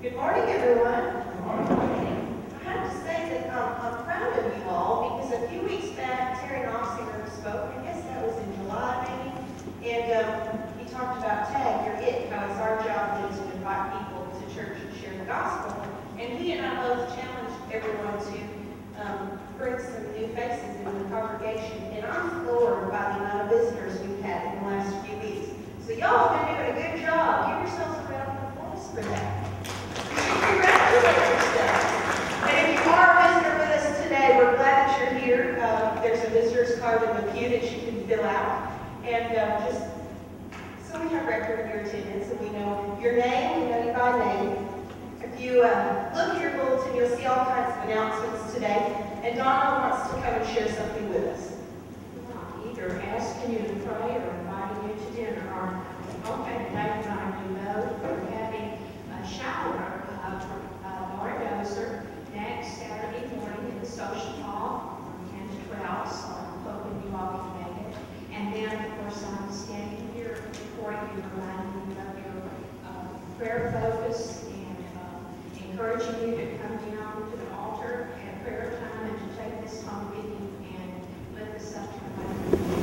Good morning, everyone. Good morning. I have to say that I'm proud of you all because a few weeks back, Terry Knoxinger spoke, I guess that was in July maybe, and he talked about tag, you're it, how it's our job to invite people to church and share the gospel. And he and I both challenged everyone to bring some new faces into the congregation. And I'm floored by the amount of visitors we've had in the last few weeks. So y'all have been doing a good job. Give yourselves a round of applause for that. Congratulate yourselves. And if you are a visitor with us today, we're glad that you're here. There's a visitor's card in the pew that you can fill out. And just so we have record of your attendance and we know your name, we know you by name. If you look at your bulletin, you'll see all kinds of announcements today. And Donna wants to come and share something with us. Either asking you to pray or inviting you to dinner. Okay, Dave and I do know we're having a shower for Laura Dozer next Saturday morning in the social hall from 10 to 12, so I'm hoping you all can make it. And then, of course, I'm standing here before you, reminding you of your prayer focus and encouraging you to come down to the altar at prayer time and to take this home with you and lift this up to the Lord.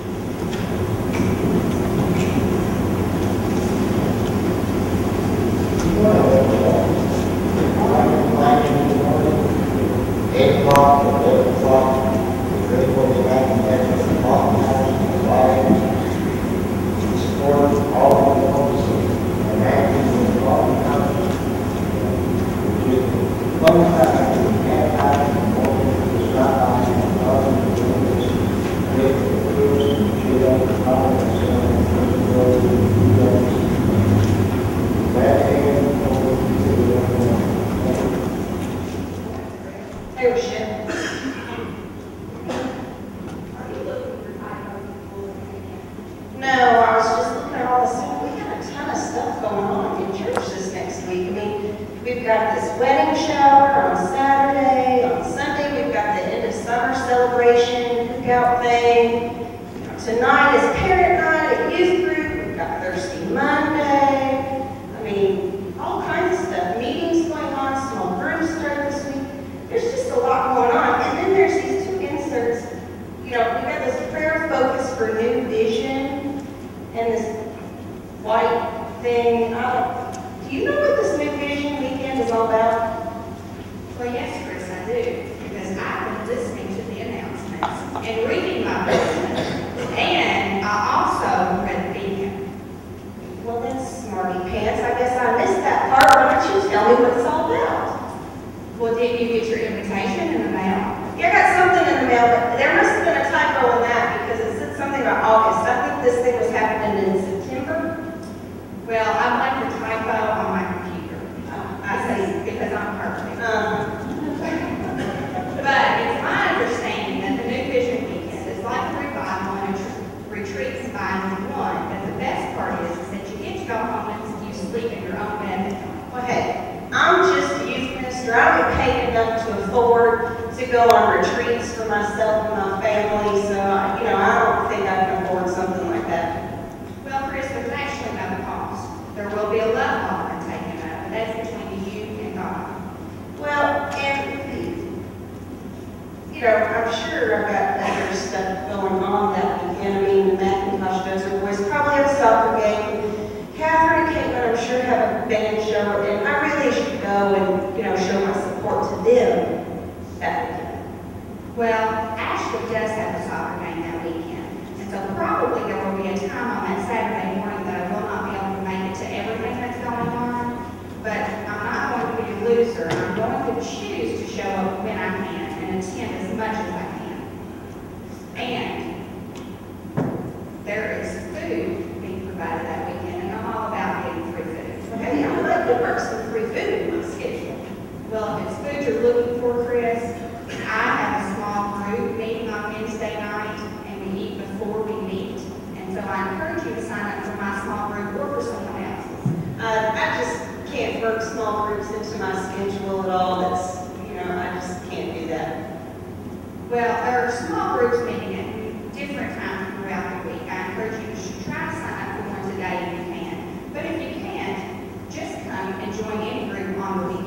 Join any group on the weekend.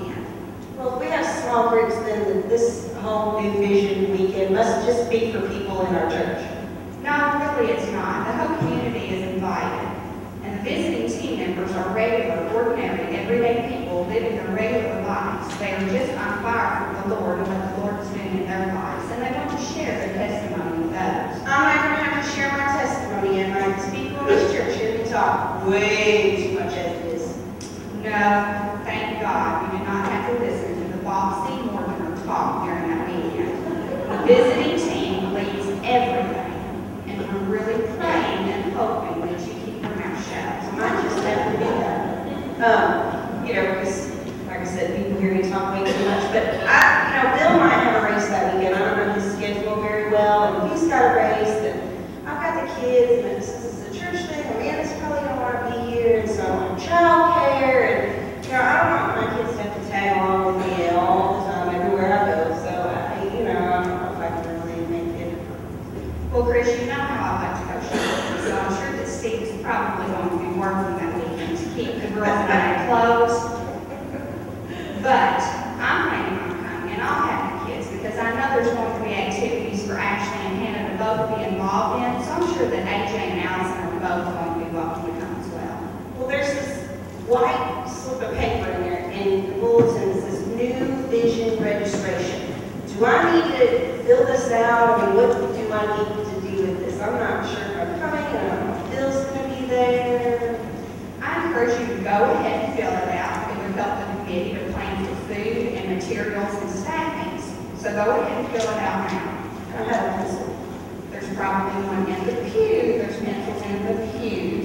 small groups, then this whole new vision weekend must just be for people in our church. No, really it's not. The whole community is invited. And the visiting team members are regular, ordinary, everyday people living their regular lives. They are just on fire for the Lord and what the Lord is doing in their lives. And they want to share their testimony with others. I'm not going to have to share my testimony and I speak on this church here and talk way too much as it is. No, thank God you do not have to listen to the bossy Mortimer talk during that weekend. The visiting team leads everything. And we're really praying and hoping that you keep your mouth shut. So I might just have to do that. Because, like I said, people hear me talk way too much. But, Bill might have a race that weekend. I don't know his schedule very well. And if he's got a race, then I've got the kids. And since it's a church thing, Amanda's probably going to want to be here. And so I'm child care. And, I don't want my kids to have to tag along with me all the time, everywhere I go. So, I don't know if I can really make it. Well, Kris, you know how I like to go shopping, so I'm sure that Steve's probably going to be working that weekend to keep the girls and I close. But I'm planning on coming, and I'll have the kids because I know there's going to be activities for Ashley and Hannah to both be involved in. So I'm sure that AJ and Allison are both going to be welcome to come as well. Well, there's this white slip of paper in there, and the bulletin says new vision registration. Do I need to fill this out? I mean, what do I need to do with this? I'm not sure if I'm coming. I don't know if Bill's going to be there. I encourage you to go ahead and fill it out. It would help the committee to plan for food and materials and staffings. So go ahead and fill it out now. I have a pencil. There's probably one in the pew. There's pencils in the pews.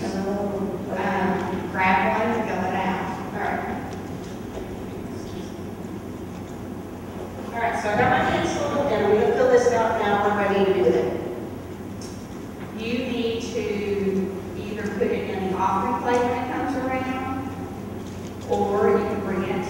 Grab one and fill it out. All right. All right, so I got my pencil, and I'm going to fill this out now. What do I need to do with it? You need to either put it in the offering plate when it comes around, or you can bring it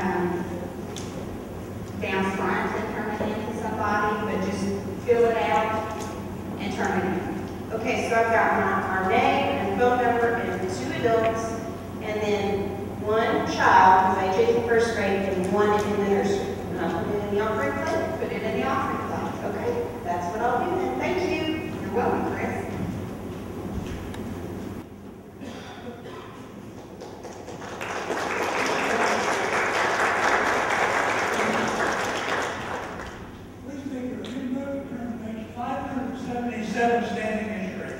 down front and turn it in to somebody, but just fill it out and turn it in. Okay, so I've got our name and phone number and 2 adults, and then 1 child, because AJ's in first grade, and 1 in the nursery. And I'll put it in the offering plate. Put it in the offering plate. Okay, that's what I'll do then. Thank you. You're welcome, Kris. Please take your input, turn to page 577, standing and straight.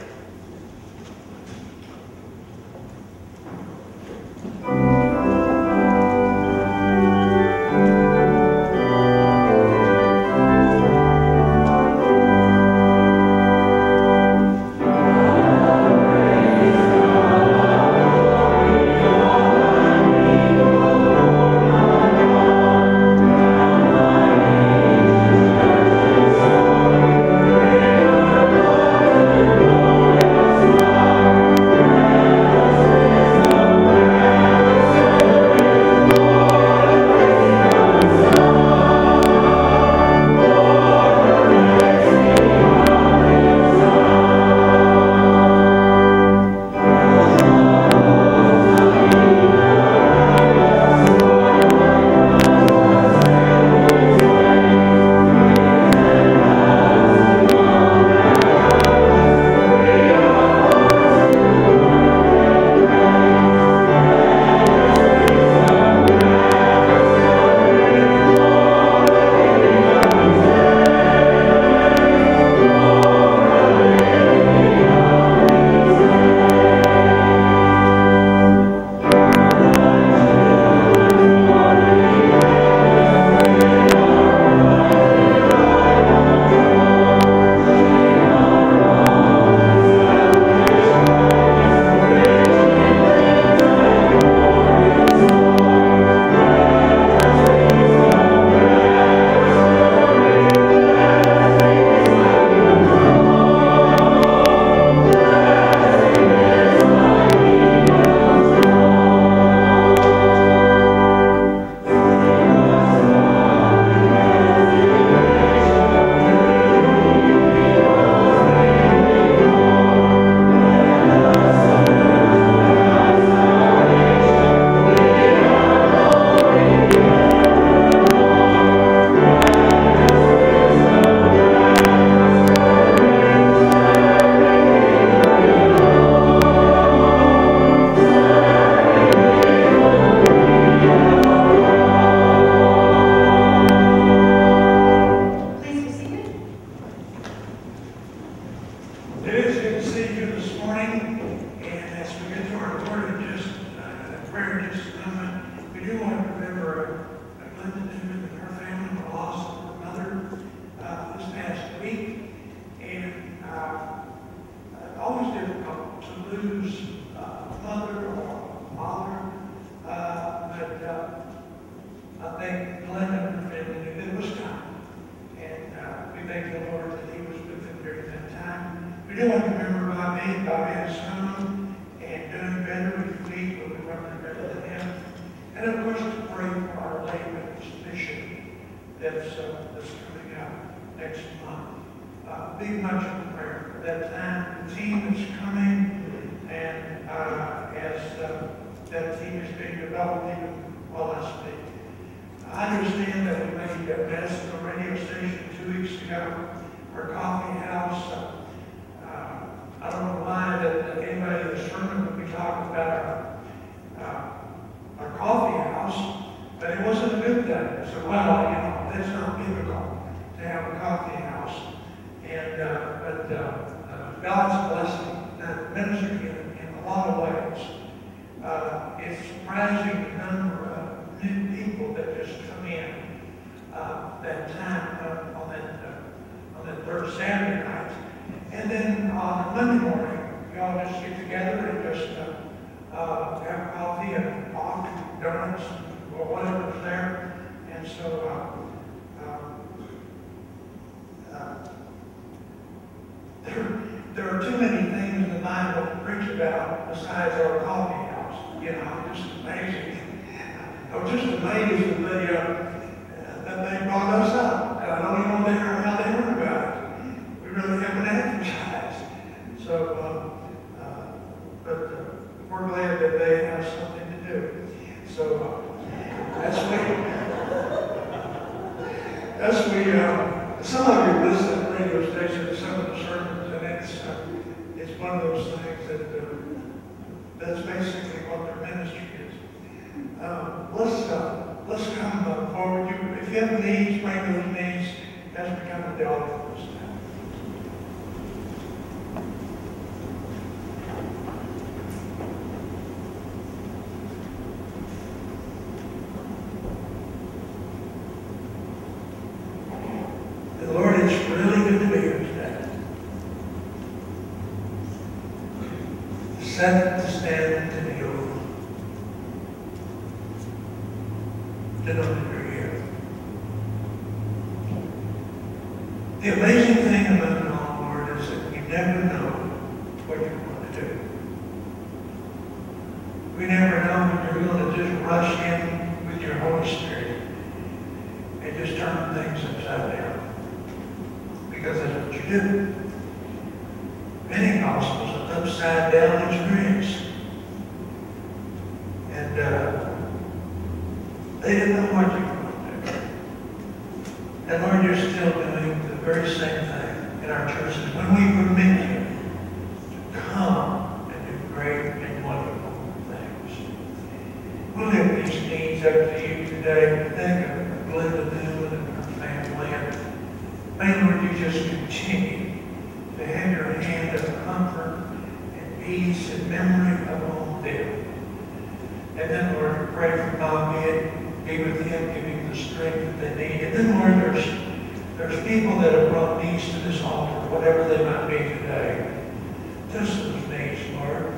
atonement. We do want to remember Glenda Newman and her family were lost of her mother this past week. And it's always difficult to lose a mother or a father. But I think Glenda and her family knew it was time. And we thank the Lord that He was with them during that time. We do want to remember Bobby has home and doing better each week, but we want to remember him. And of course, to pray for our late bishop that's coming up next month. Be much of prayer for that time. The team is coming, and as that team is being developed even while I speak. I understand that we made a Madison radio station 2 weeks ago, our coffee house. I don't know why that anybody in the sermon would be talking about our coffee house, but it wasn't a good thing. So, well, that's not biblical to have a coffee house. And but God's blessing that ministry in a lot of ways. It's surprising the number of new people that just come in that time on that third Saturday night. And then on Monday morning, we all just get together and just have coffee and talk and donuts or whatever's there. And so there are too many things in the Bible to preach about besides our coffee house. Just amazing. I was just amazed that they brought us up. And I don't even know how they heard about it. We really haven't advertised. So, but we're glad that they have something to do. So some of you listen to the radio station to some of the sermons, and it's one of those things that's basically what their ministry is. Let's come forward. If you have needs, bring those needs as we come to the altar this time. Lord, it's really good to be here today. Set to stand to the oath. To know that you're here. The amazing thing about it all, Lord, is that we never know what you're going to do. We never know when you're going to just rush in with your Holy Spirit and just turn things upside down. Because that's what you do. Pentecost was an upside down experience. And they didn't know what you were going to do. And Lord, you're still doing the very same thing in our churches. When we permit you to come and do great and wonderful things. We'll lift these needs up to you today. Think of Glenda Newman and her family. May, Lord, you just continue to have your hand of comfort and peace and memory upon them. And then, Lord, we pray for Bobby and be with him, give him the strength that they need. And then, Lord, there's people that have brought needs to this altar, whatever they might be today. Just those needs, Lord.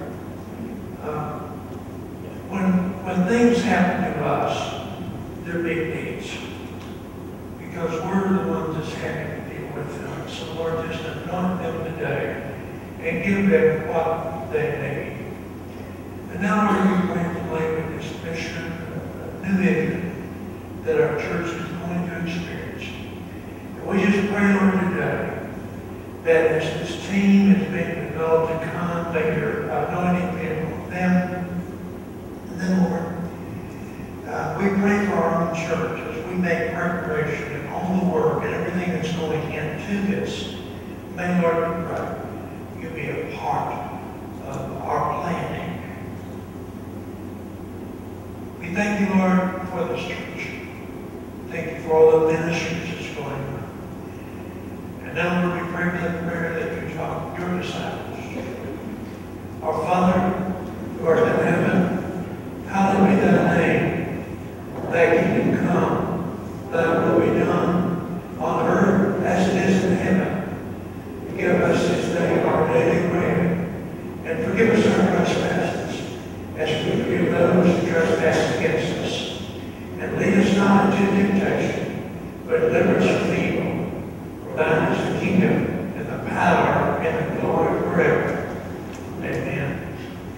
When things happen to us, they're big needs. Because we're the ones that's having to deal with them. So, Lord, just anoint them today and give them what they need. And now, Lord, we pray to lay with this mission, new vision that our church is going to experience. And we just pray, Lord, today that as this team is being developed to come, may your anointing be upon them. And then, Lord, we pray for our own church as we make preparation and all the work and everything that's going into this. May, Lord, we pray you be a part of our planning. We thank you, Lord, for this church. Thank you for all the ministries that's going on. And now, Lord, we pray that prayer that you taught your disciples. Our Father, who art in heaven, hallowed be thy name. not into temptation, but deliver us from evil. For thine is the kingdom, and the power, and the glory forever. Amen.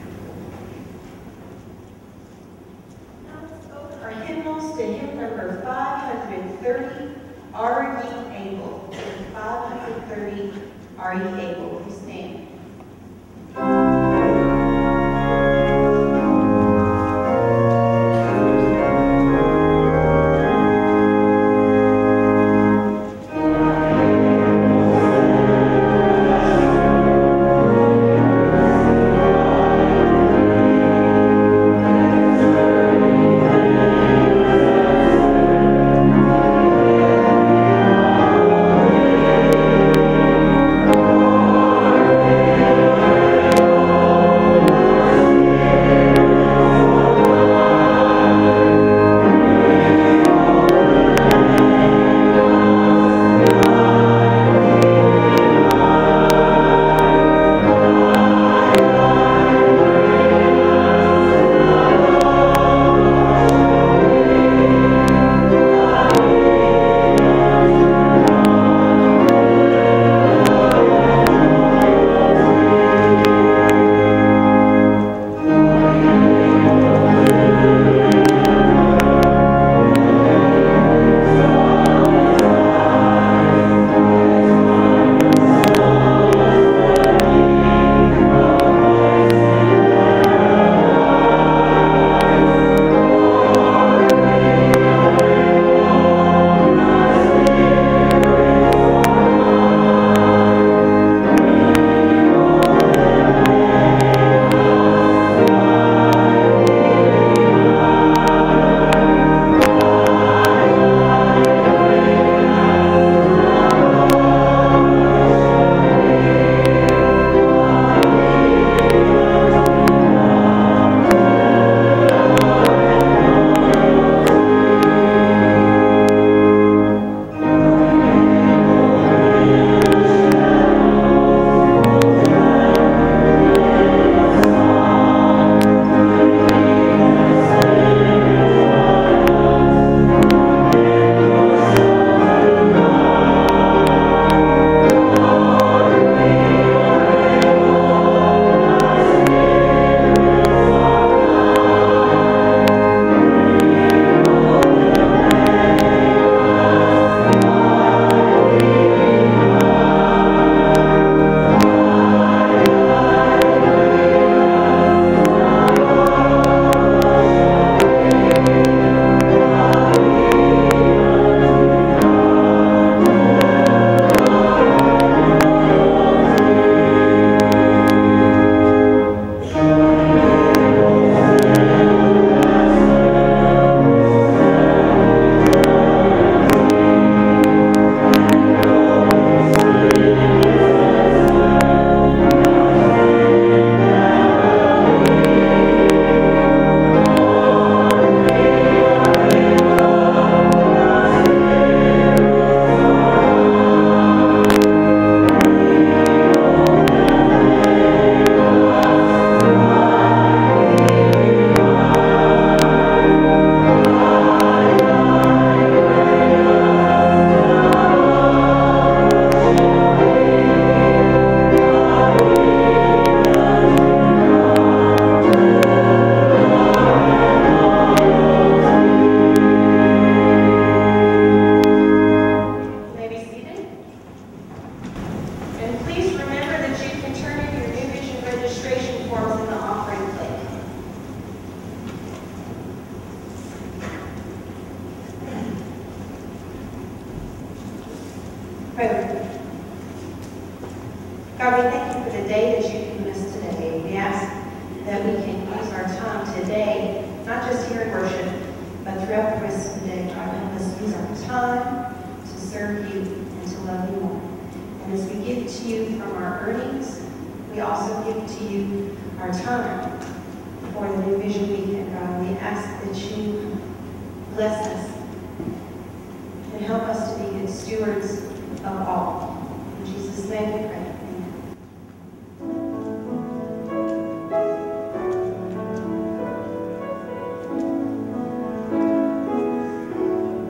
Now let's open our hymnals to hymn number 530, Are Ye Able? 530, Are Ye Able? Please stand. Pray. God, we thank you for the day that you've given us today. We ask that we can use our time today, not just here in worship, but throughout the rest of the day. God, help us use our time to serve you and to love you more. And as we give to you from our earnings, we also give to you our time for the New Vision Weekend, God. We ask that you bless us and help us to be good stewards of all. In Jesus' name we pray. Amen.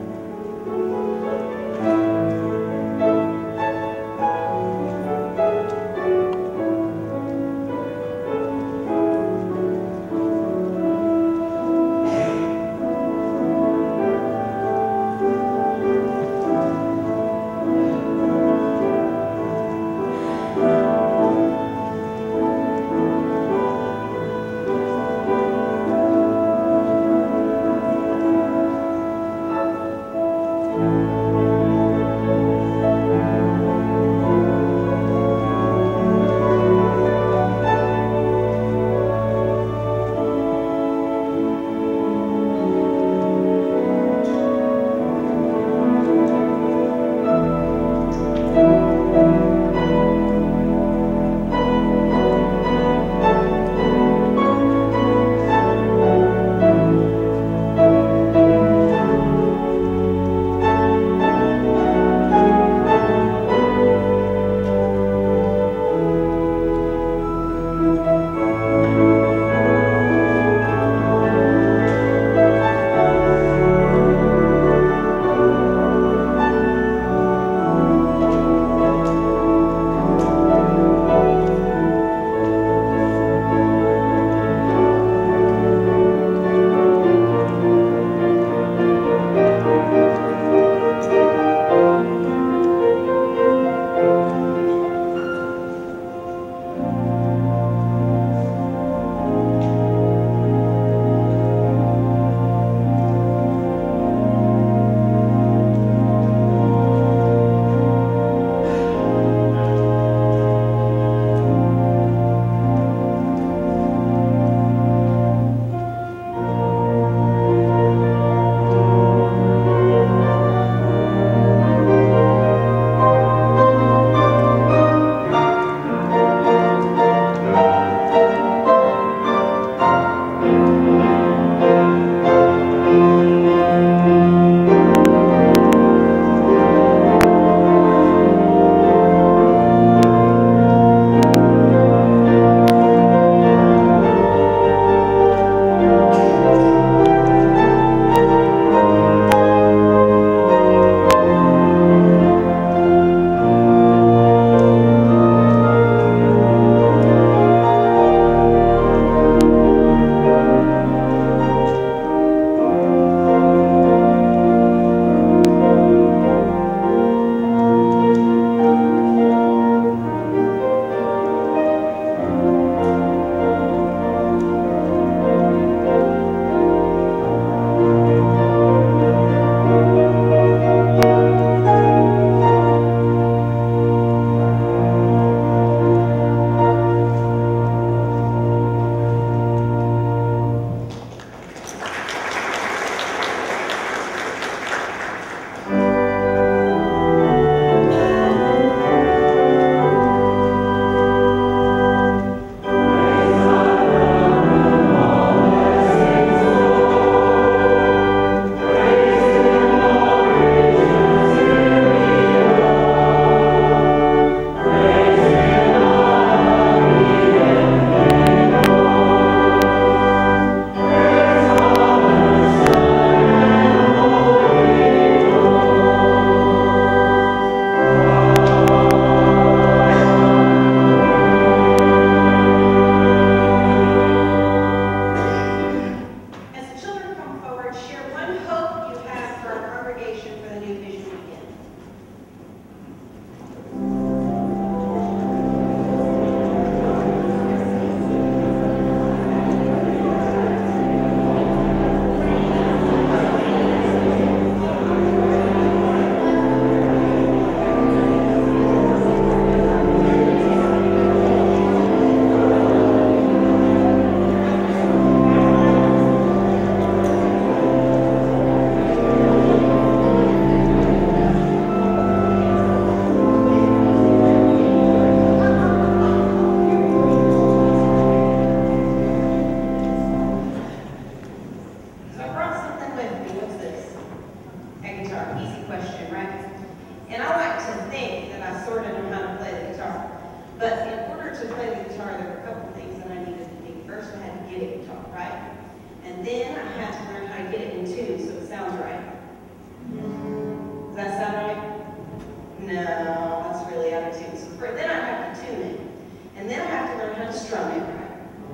easy question, right? And I like to think that I sort of know how to play the guitar. But in order to play the guitar, there were a couple things that I needed to do. First, I had to get a guitar, right? And then I had to learn how to get it in tune so it sounds right. Does that sound right? No, that's really out of tune. So then I have to tune it. And then I have to learn how to strum it right.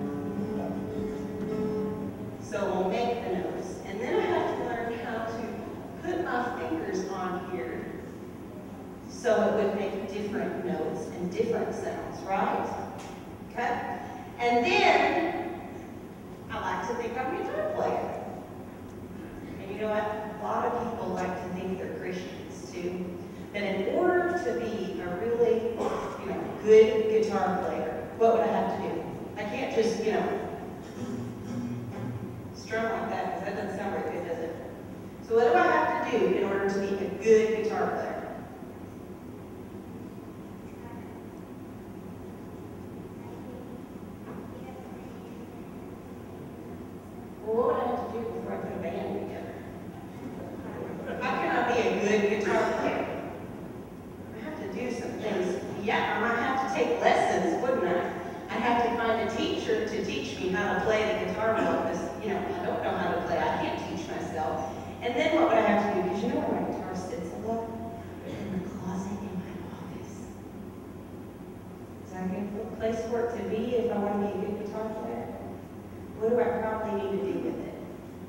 So we'll make the notes. And then I have to learn how to put my fingers on here so it would make different notes and different sounds, right? Okay? And then I like to think I'm a guitar player. And you know what? A lot of people like to think they're Christians too. That in order to be a really, good guitar player, what would I have to do? I can't just, strum like that, because that doesn't sound very good, does it? So what do I have to do in order to be a good guitar player? Well, what would I have to do before I put a band together? How can I be a good guitar player? I have to do some things. Yeah, I might have to take lessons, wouldn't I? I'd have to find a teacher to teach me how to play the guitar well, because, I don't know how to play. I can't teach myself. And then what would I have to do? Because you know where my guitar sits a lot? In the closet in my office. Is that a good place for it to be if I want to be a good guitar player? What do I probably need to do with it?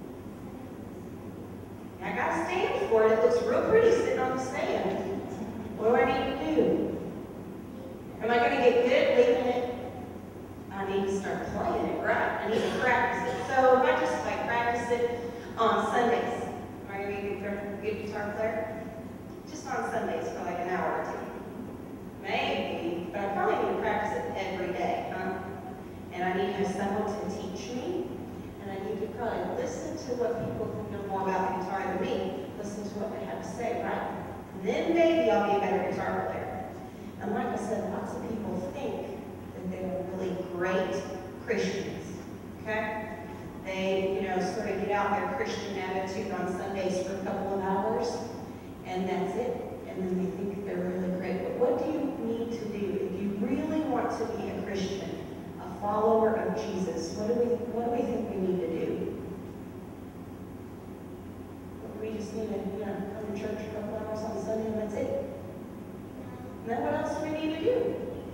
I got a stand for it. It looks real pretty sitting on the stand. What do I need to do? Am I going to get good at leaving it? I need to start playing it, right? I need to practice it. So if I just practice it on Sundays, am I going to be a good guitar player? Just on Sundays for an hour or two. Maybe, but I probably need to practice it every day, huh? And I need to have someone to teach me. And I need to probably listen to what people who know more about the guitar than me, listen to what they have to say, right? And then maybe I'll be a better guitar player. And like I said, lots of people think that they're really great Christians, okay? They, sort of get out their Christian attitude on Sundays for a couple of hours, and that's it. And then they think they're really great. But what do you need to do if you really want to be a Christian, a follower of Jesus? What do we think we need to do? We just need to, come to church a couple hours on Sunday, and that's it. And then what else do we need to do?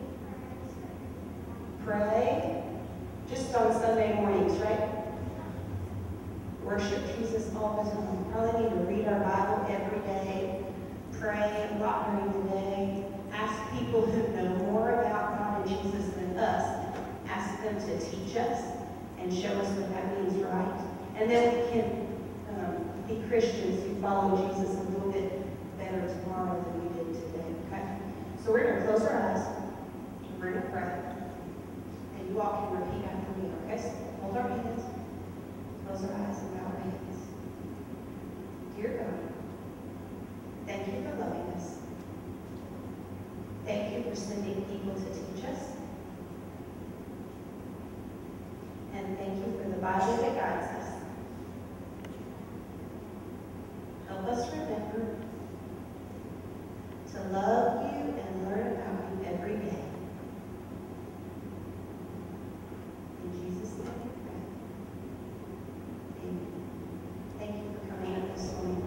Pray. Just on Sunday mornings, right? Worship Jesus all the time. Probably need to read our Bible every day. Pray a lot during the day. Ask people who know more about God and Jesus than us. Ask them to teach us and show us what that means, right? And then we can be Christians who follow Jesus a little bit better tomorrow than we did today, okay? So we're going to close our eyes, and we're going to pray. And you all can repeat after me, okay? So hold our hands, close our eyes, and bow our heads. Dear God, thank you for loving us. Thank you for sending people to teach us. And thank you for the Bible that guides us. Help us remember to love you and learn about you every day. In Jesus' name we pray. Amen. Thank you for coming up this morning.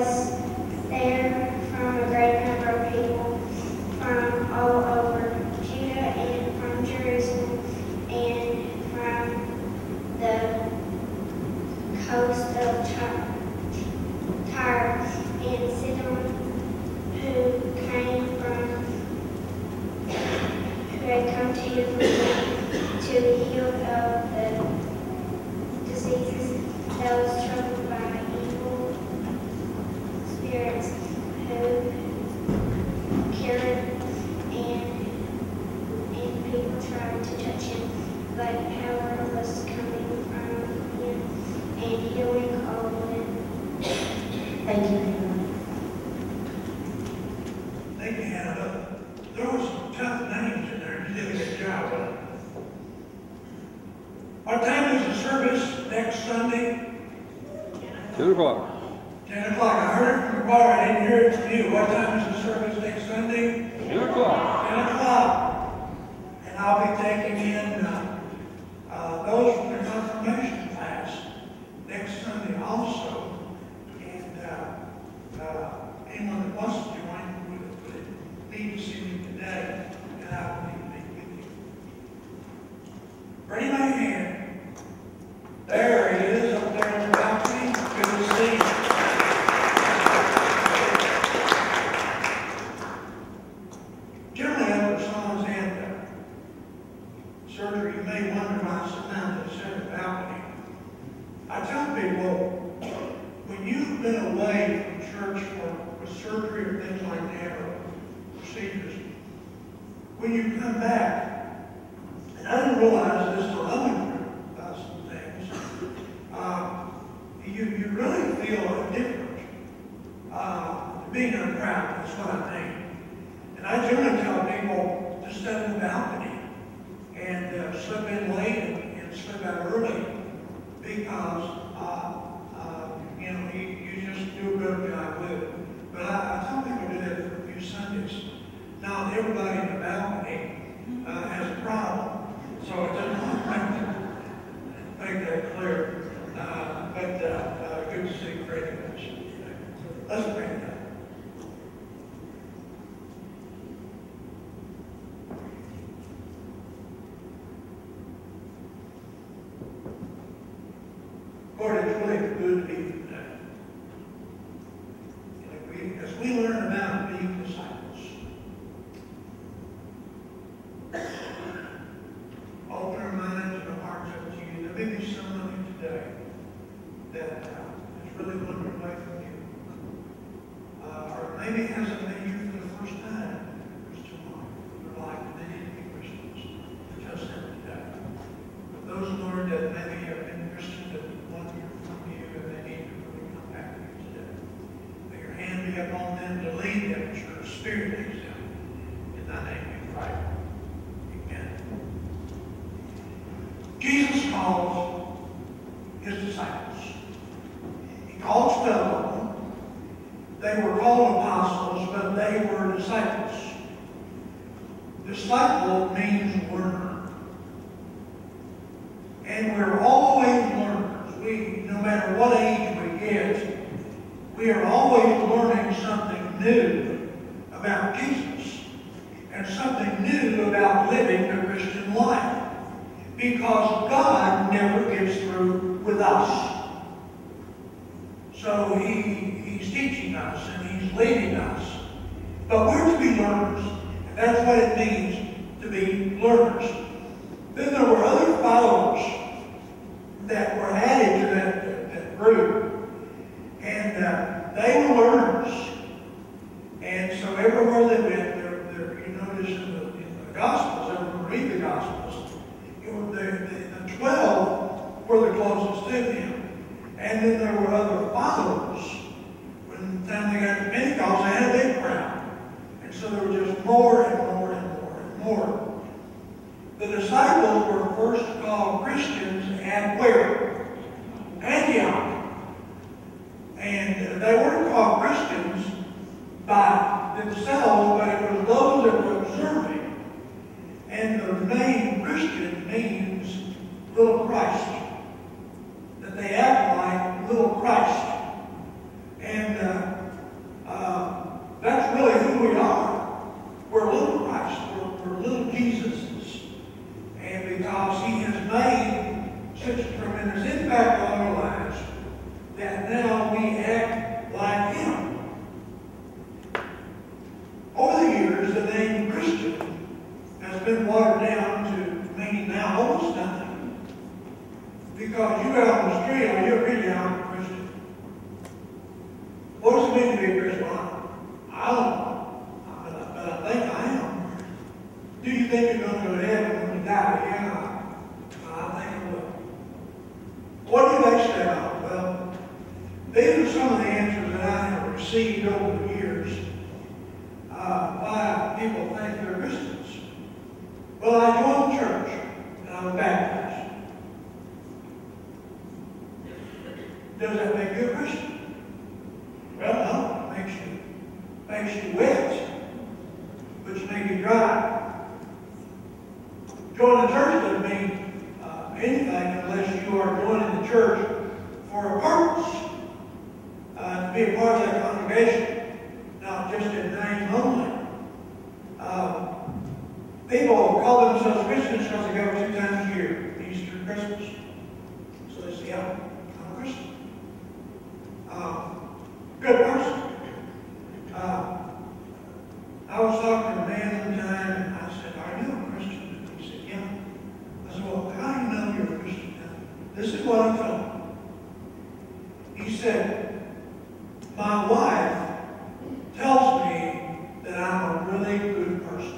was there from a great number of people from all over Judah and from Jerusalem and from the coast of Tyre and Sidon, who had come to Jerusalem to be healed of the diseases, those troubled by evil spirits, who cured, and people tried to touch him, but power was coming from him and healing all of them. Thank you. Thank you, Hannah. There were some tough names in there. You did a good job with it. What time is the service next Sunday? 10 o'clock. 10 o'clock. I heard it from the choir. I didn't hear it from you. What time is the service next Sunday? 10 o'clock. 10 o'clock. And I'll be taking in those from the confirmation class next Sunday also. And anyone that wants to join would need to see me today, and I will need to meet with you. Raise my hand. There he is up there in the balcony. Good to see you. Generally, after someone's had surgery, you may wonder why sometimes they sit in the balcony. I tell people, when you've been away from church with surgery or things like that, or procedures, when you come back, and I didn't realize this till I went through some things, you really feel different being in a crowd. That's what I think. And I generally tell people to sit in the balcony and slip in late and slip out early, because you just do a better job with it. But I tell people to do that for a few Sundays. Not everybody in the balcony has a problem, so it doesn't make that clear. But good to see Greg. Let's pray together. Lord, it's really good to be here today. And as we learn about being disciples, open our minds and our hearts up to you. There may be somebody today that is really wandering away from you. Or maybe hasn't met you for the first time in Christian life in their life, and they need to be Christians. Just them today. But those, Lord, that maybe have been Christians that want to hear from you, and they need to really come back to you today. May your hand be upon them to lead them as your Spirit leads them. In thy name we pray. Amen. Jesus calls his disciples. He calls 12 of them. They were called apostles, but they were disciples. Disciple means learner. And we're always learners. No matter what age we get, we are always learning something new about Jesus and something new about living the Christian life. Because God never gets through with us. So He's teaching us and He's leading us. But we're to be learners. And that's what it means to be learners. Then there were other followers that were added to that group. And they were learners. And so everywhere they went, you notice in the Gospels, everyone read the Gospels, the 12 were the closest to him. And then there were other followers. When the time they got to Pentecost, they had a big crowd. And so there were just more and more and more and more. The disciples were first called Christians at where? Antioch. And they weren't called Christians by themselves, but it was those that were observing. And the name Christian means little Christ. That they act like little Christ. And received over the years why people think they're Christians. Well, I joined the church and I was baptized. Does that make you a Christian? Well, no, it makes you wet, but you may be dry. Joining the church doesn't mean anything unless you are joining the church for a purpose, to be a part of that congregation, not just in name only. People call themselves Christians because they go 2 times a year, Easter and Christmas. So they say, yeah, I'm a Christian. Good person. I was talking to a man one time, and I said, are you a Christian? And he said, yeah. I said, well, how do you know you're a Christian? This is what he told me. He said, my wife tells me that I'm a really good person.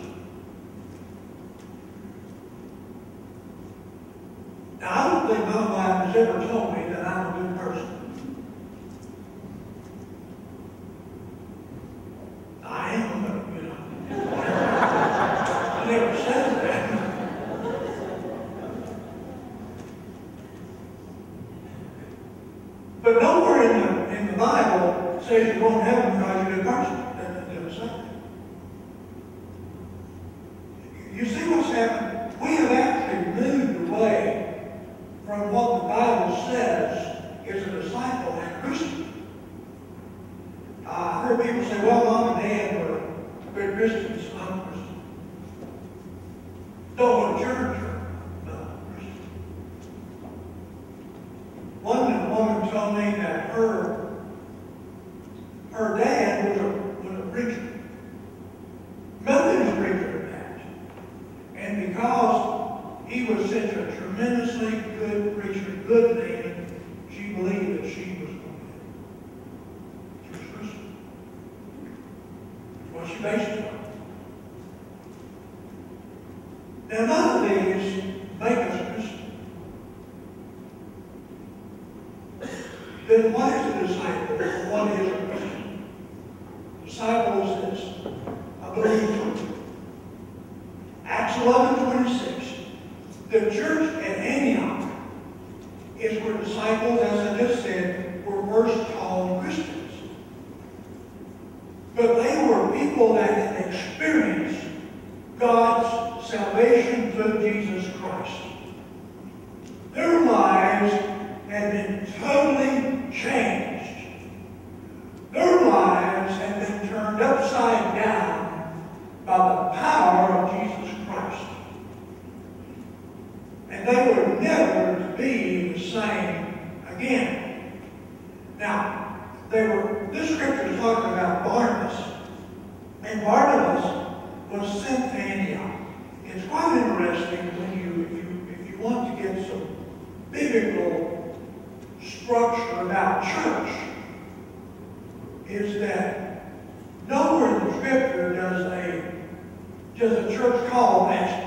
Now, I don't think my wife has ever told me that I'm a good person. I am, but, you know, I never said that. But nowhere in the Bible says you're going to heaven because you're a good person. That doesn't say that. You see what's happened? We have actually moved away from what the Bible says is a disciple and a Christian. I heard people say, well, Mom and Dad were good Christians. I'm a Christian. Don't go to church. No, Christian. One woman told me that her dad was a preacher. Methodist preacher at that. And because he was such a tremendously good preacher, good man, she believed that she was going to heaven. She was Christian. That's what she based it on. Now, none of these make us Christian. Then what is a disciple? What is a Christian? A disciple is this. I believe Acts 11:26. The church at Antioch is where disciples, as I just said, were first called Christians. But they were people that had experienced God's salvation through Jesus Christ. Their lives had been totally changed. Their lives had been turned upside down by the power of Jesus Christ. And they were never to be the same again. Now, this scripture is talking about Barnabas. And Barnabas was sent to Antioch. It's quite interesting when if you want to get some biblical structure about church, is that nowhere in the scripture does a church call pastor.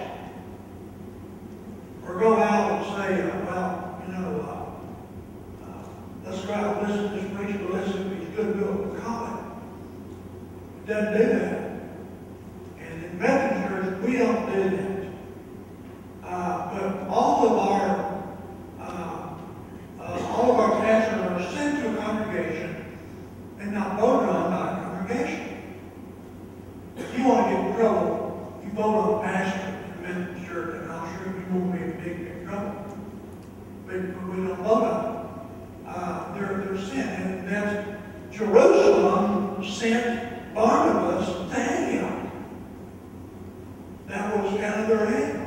Or go out and say, well, you know, let's go out and listen to this preacher, listen to his good biblical comment. It doesn't do that. And in Methodist Church, we don't do that. But all of our pastors are sent to a congregation and not voted on by a congregation. If you want to get in trouble, you vote on the pastor in the Methodist Church, and I'm sure you won't be in big trouble. But we don't vote on it. They're sent, and that's Jerusalem sent Barnabas to Antioch. That was kind of their headquarters.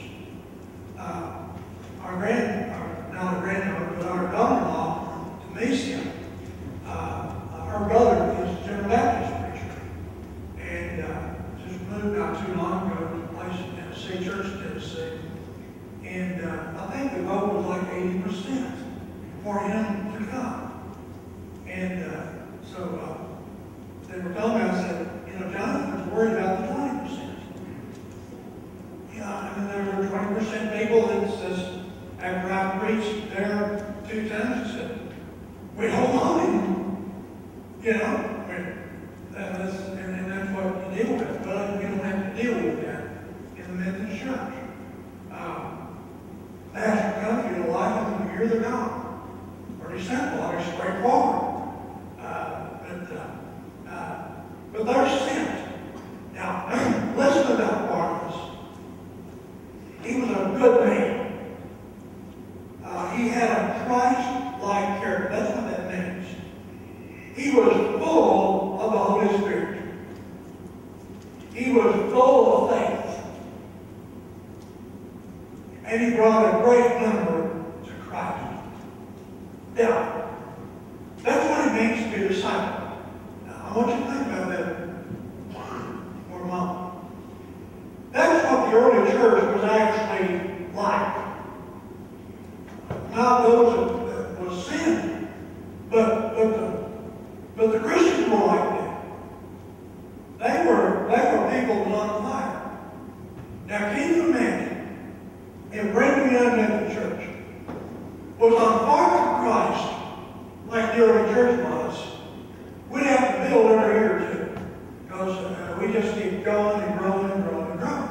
Our daughter-in-law, Tamesia, her brother is a General Baptist preacher, and just moved not too long ago to a place in Tennessee, Church in Tennessee. And I think the vote was like 80% for him to come. And so they were telling me, I said, you know, Jonathan's worried about the 20%. You know, I mean, there were 20% people that says, after I preached there 2 times, I said, we hold on to him. You know, And that's what you deal with. But we don't have to deal with that in the Methodist Church. Pastor comes, you don't like them, you're the God. Pretty simple, I mean, straightforward. But there's sin. Now, listen about Barnabas. He was a good man. He had a Christ-like character. That's what that means. He was full of the Holy Spirit. He was full of faith. And he brought a great number to Christ. Now, that's what it means to be a disciple. Now, I want you to think about that for a moment. That's what the early church was actually like. Not those that was sin, but the Christians were like that. They were people on fire. Now, can you imagine if Brandon Young Methodist Church was on fire for Christ like the early church was? We'd have to build every year or two, because we just keep going and growing and growing and growing.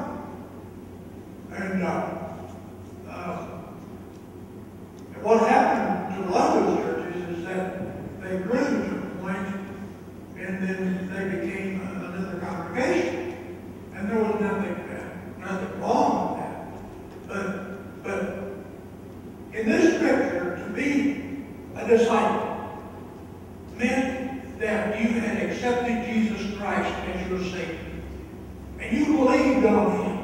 And what happened to a lot of those churches is that they grew to a point, and then they became another congregation. And there was nothing wrong with that. But in this scripture, to be a disciple meant that you had accepted Jesus Christ as your Savior. And you believed on Him.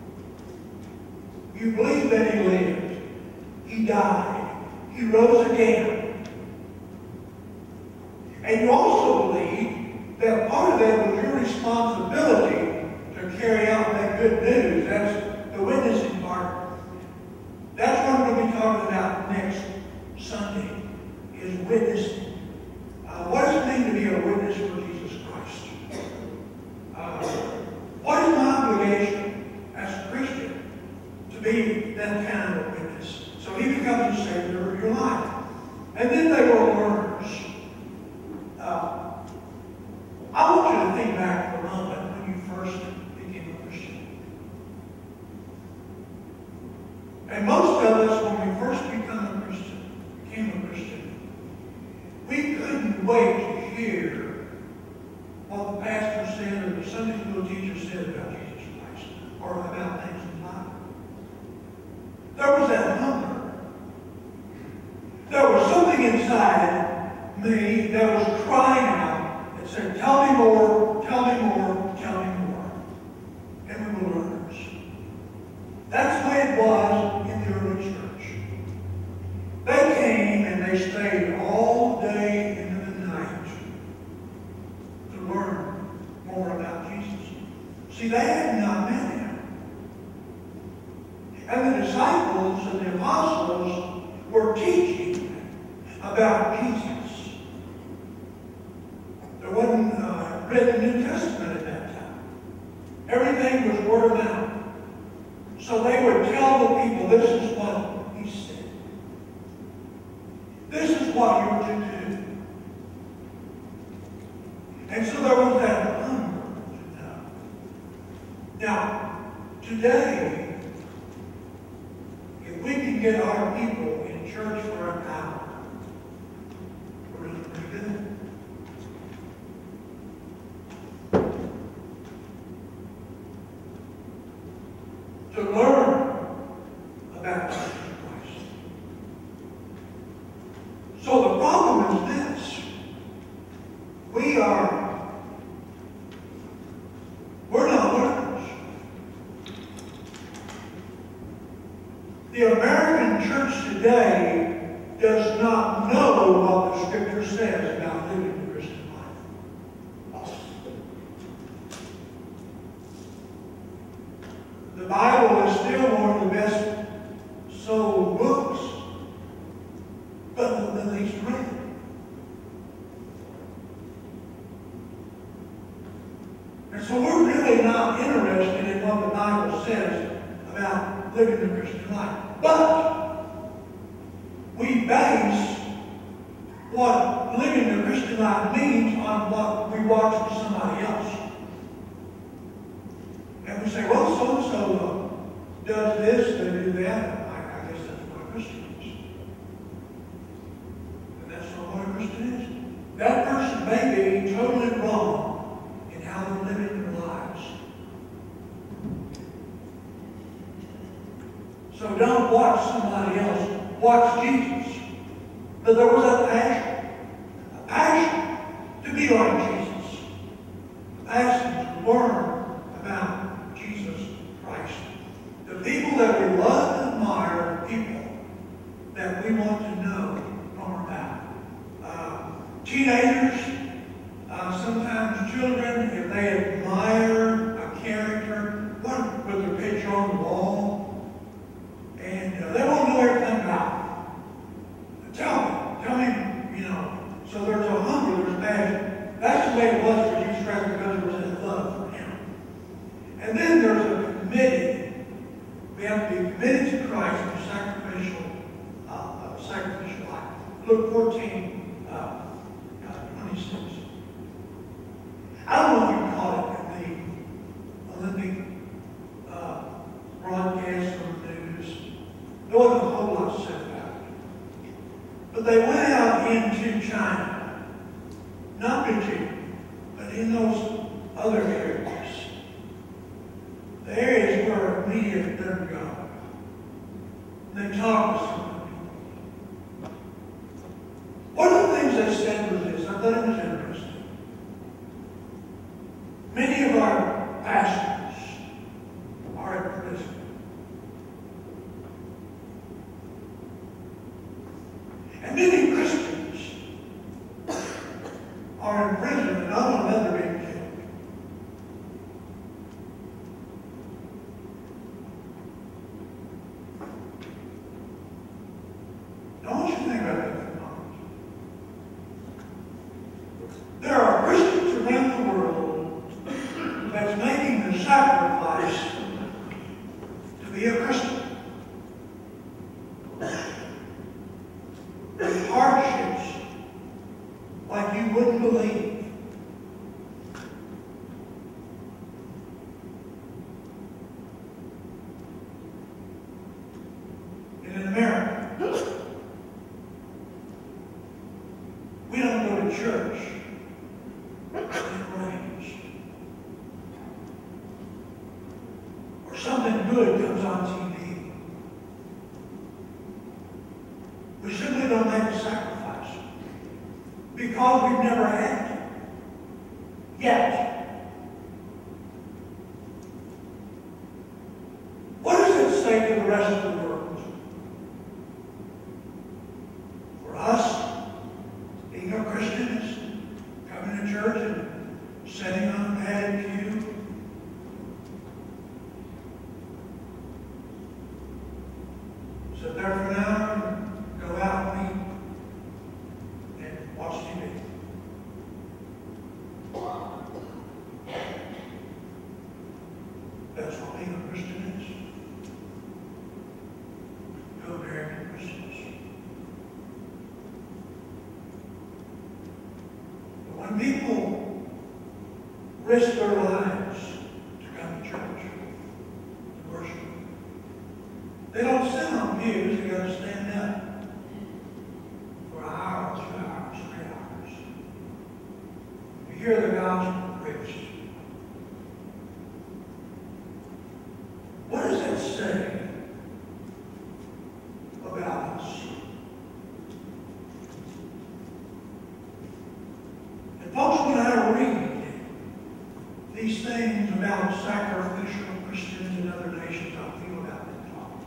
You believed that He lived. He died. He rose again. And you also believed that part of that was your responsibility to carry out that good news. That's the witnessing part. That's what we're going to be talking about next Sunday, is witnessing. What does it mean to be a witness for Jesus Christ? What is my obligation as a Christian to be that kind of a witness? So He becomes the Savior of your life. And then they were learners. I want you to think back for a moment when you first became a Christian. And most of us, when we first became a Christian, we couldn't wait to hear what the pastor said or the Sunday school teacher said about Jesus Christ or about things in life. There was that hunger. There was something inside me that was crying out that said, tell me more, tell me more, tell me more. And we were learners. That's the way it was in the early church. They came and they stayed all day into the night to learn more about Jesus. See, they had not met Him. And the disciples and the apostles were teaching about Jesus. There wasn't written New Testament at that time. Everything was word of mouth. So they would tell the people, this is what He said. This is what you're to do. And so there was that hunger to know. Now, today, if we can get our people in church for an hour, we're doing pretty good. To learn about Jesus Christ. So the problem is this. We're not learners. The American church today does not know what the Scripture says about living the Christian life. The Bible is still one of the best sold books, but the least read. And so we're really not interested in what the Bible says about living the Christian life. But we base what living the Christian life means on what we watching somebody else. And we say, well, so-and-so does this, they do that. I guess that's what a Christian is. And that's not what a Christian is. That person may be totally wrong in how they're living their lives. So don't watch somebody else. Watch Jesus. But there was a passion to be like Jesus. A passion to learn about Jesus Christ. The people that we love and admire are people that we want to know more about. Teenagers, sometimes children, if they admire a character, one with their picture on the wall, and they want to know everything about it. Tell me, you know. So there's a hunger, there's a passion. That's the way it was for Jesus Christ because there was that love for Him. And then there's a committed. We have to be committed to Christ in a sacrificial life. Luke 14, 26. I don't know if you caught it in the Olympic broadcast on the news. There wasn't a whole lot said about it. But they went out into China, not Beijing, but in those other areas. The areas where media doesn't go. They talk to some people. One of the things they said was this. I thought it was interesting. Many of our pastors are in prison. And many Christians are in prison and not another being killed. Now, I want you to think about that for a moment. There are Christians around the world that's making the sacrifice to be a Christian. With hardships like you wouldn't believe. And in America, we don't go to church when it rains. Or something good comes on TV. We simply don't make a sacrifice because we've never had to. Yet. What does it say to the rest of the world? For us, being a Christian is coming to church and sitting on a padded pew. Sit there for an hour and go out and eat and watch TV. That's what being a Christian is. No American Christians. But when people risk their lives to come to church, to worship, they don't sit on pews, they got to stand up for an hour, 2 hours, 3 hours. You hear the gospel preached. What does that say about us? And folks, when I read these things about sacrificial Christians in other nations, I feel about them talk.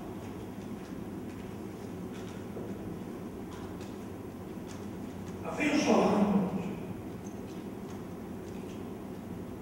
I feel so humbled.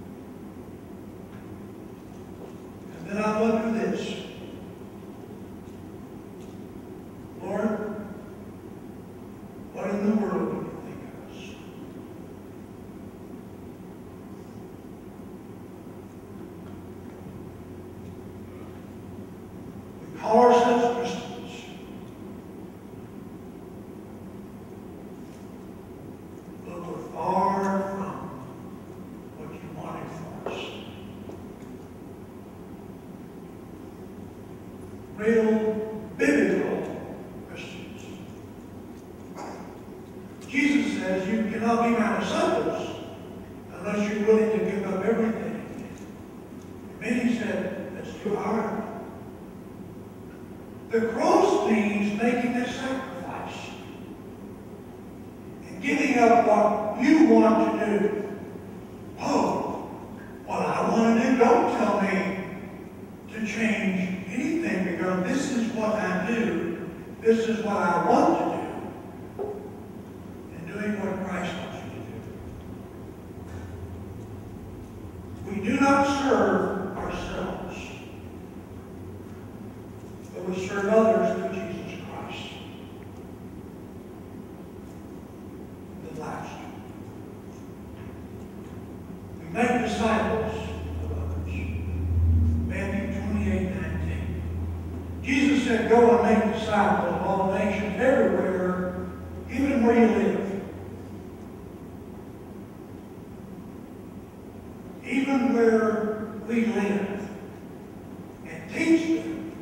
real biblical Christians. Jesus says you cannot be my disciples unless you're willing to give up everything. Many said, that's too hard. The cross means making a sacrifice and giving up what you want to do. Oh, what I want to do, don't tell me to change anything, because this is what I do. This is what I want to do. And doing what Christ wants you to do. We do not serve ourselves, but we serve others through Jesus Christ. The last. We make disciples of others. Matthew 28:19. Jesus said, go and make disciples of all nations everywhere, even where you live. Even where we live. And teach them.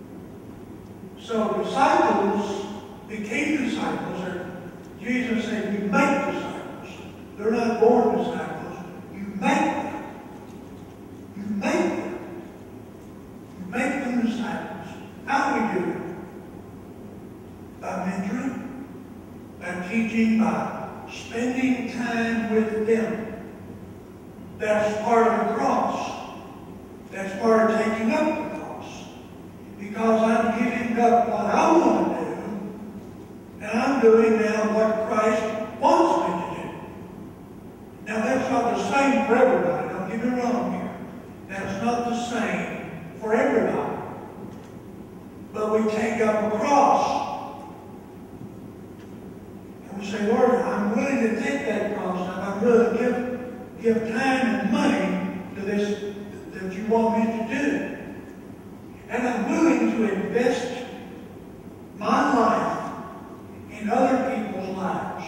So disciples became disciples. Or Jesus said, you make disciples. They're not born disciples. You make them. You make them. You make them disciples. How do we do it? By mentoring, by teaching, by spending time with them. That's part of the cross. That's part of taking up the cross. Because I'm giving up what I want to do, and I'm doing now what Christ wants me to do. Now that's not the same for everybody. Don't get me wrong here. That's not the same for everybody. But we take up a cross. And we say, Lord, I'm willing to take that cross. And I'm willing to give time and money to this that you want me to do. And I'm willing to invest my life in other people's lives.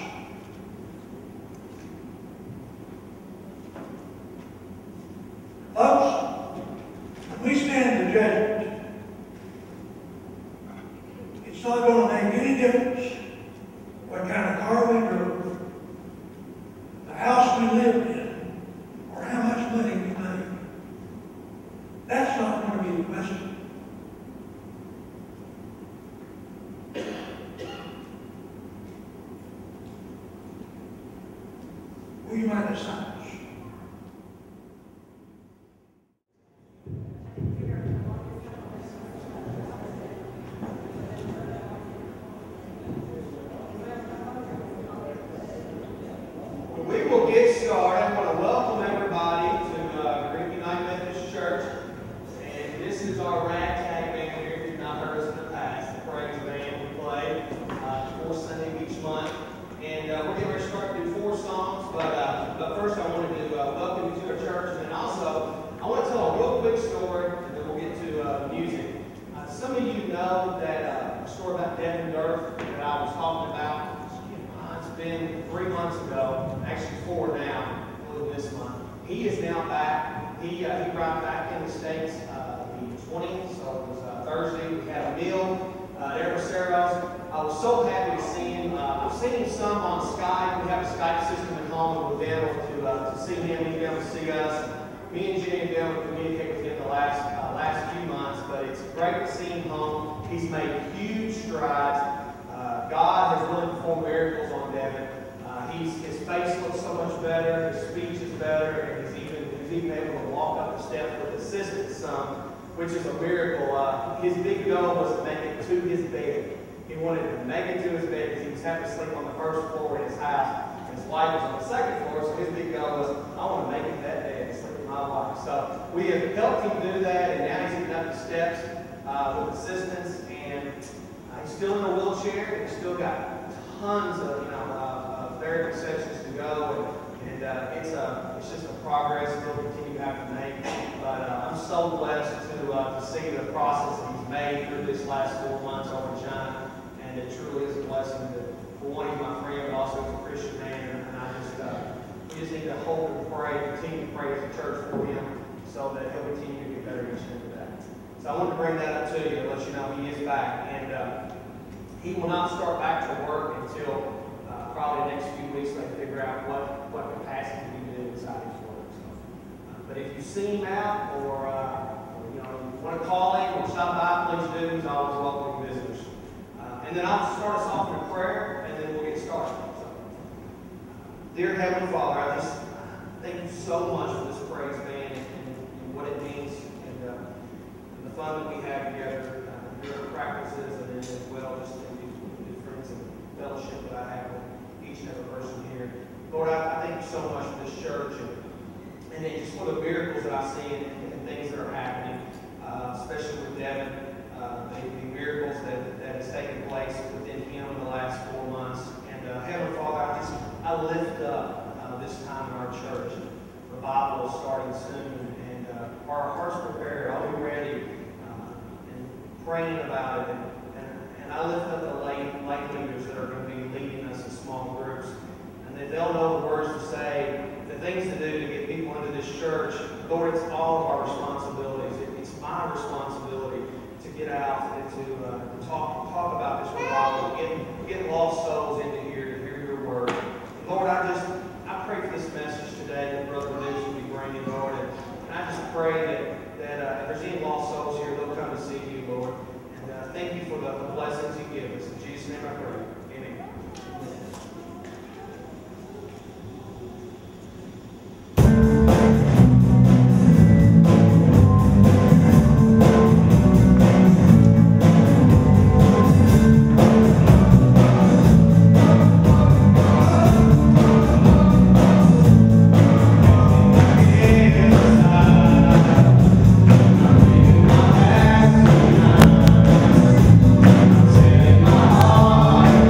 Folks, when we stand the judgment, it's not going to make any difference what kind of car we drove, the house we lived in, or how much money we made. That's not going to be the question. Will you my disciples? We will get started. I want to welcome everybody to Greenville Methodist Church. And this is our ragtag band here. If you've not heard us in the past, the praise band we play fourth Sunday of each month. And we're getting ready to start to do 4 songs. But first I wanted to welcome you to our church. And then also, I want to tell a real quick story, and then we'll get to music. Some of you know that a story about Devin Durf that I was talking about. It's been 3 months ago, actually 4 now, this month. He is now back. He arrived back in the States the 20th, so it was Thursday. We had a meal at Everceros. I was so happy to see him. I've seen him some on Skype. We have a Skype system at home, and we've been able to see him. He's been able to see us. Me and Jenny have been able to communicate with him the last few months, but it's great to see him home. He's made huge strides. God has really performed miracles on Devin. His face looks so much better, his speech is better, and he's even able to walk up the steps with assistance some, which is a miracle. His big goal was to make it to his bed. He wanted to make it to his bed because he was having to sleep on the first floor in his house. And his wife was on the second floor, so his big goal was, I want to make it to that bed and sleep with my wife. So we have helped him do that, and now he's getting up the steps with assistance, and he's still in a wheelchair, and he's still got tons of therapy sessions to go, and it's just a progress we'll continue to have to make. But I'm so blessed to see the process that he's made through this last 4 months over in China, and it truly is a blessing for one, he's my friend, but also as a Christian man, and we just need to hold and pray, continue to pray as a church for him, so that he'll continue to get better each day with that. So I wanted to bring that up to you and let you know he is back. And he will not start back to work until probably the next few weeks they figure out what capacity he can do inside his work. So, but if you see him out or you want to call him or stop by, please do. He's always welcoming visitors. And then I'll start us off in a prayer, and then we'll get started. So, dear Heavenly Father, I just thank you so much for this praise band and what it means and the fun that we have together during practices, and then as well just the friends and fellowship that I have with each and every person here. Lord, I thank you so much for this church and then just for the miracles that I see and things that are happening, especially with Devin, the miracles that has taken place within him in the last 4 months. And Heavenly Father, I lift up this time in our church. Revival is starting soon, and our hearts prepared, are we ready, and praying about it. And I lift up the lay leaders that are going to be leading us in small groups, and that they'll know the words to say, the things to do to get people into this church. Lord, it's all of our responsibilities. It's my responsibility to get out and to talk about this revival, get lost souls into here to hear your word. And Lord, I pray for this message today that Brother Liz will be bringing, Lord, and I just pray that if there's any lost souls here, they'll come to see you, Lord. And thank you for the blessings you give us. In Jesus' name I pray. Amen. Set my heart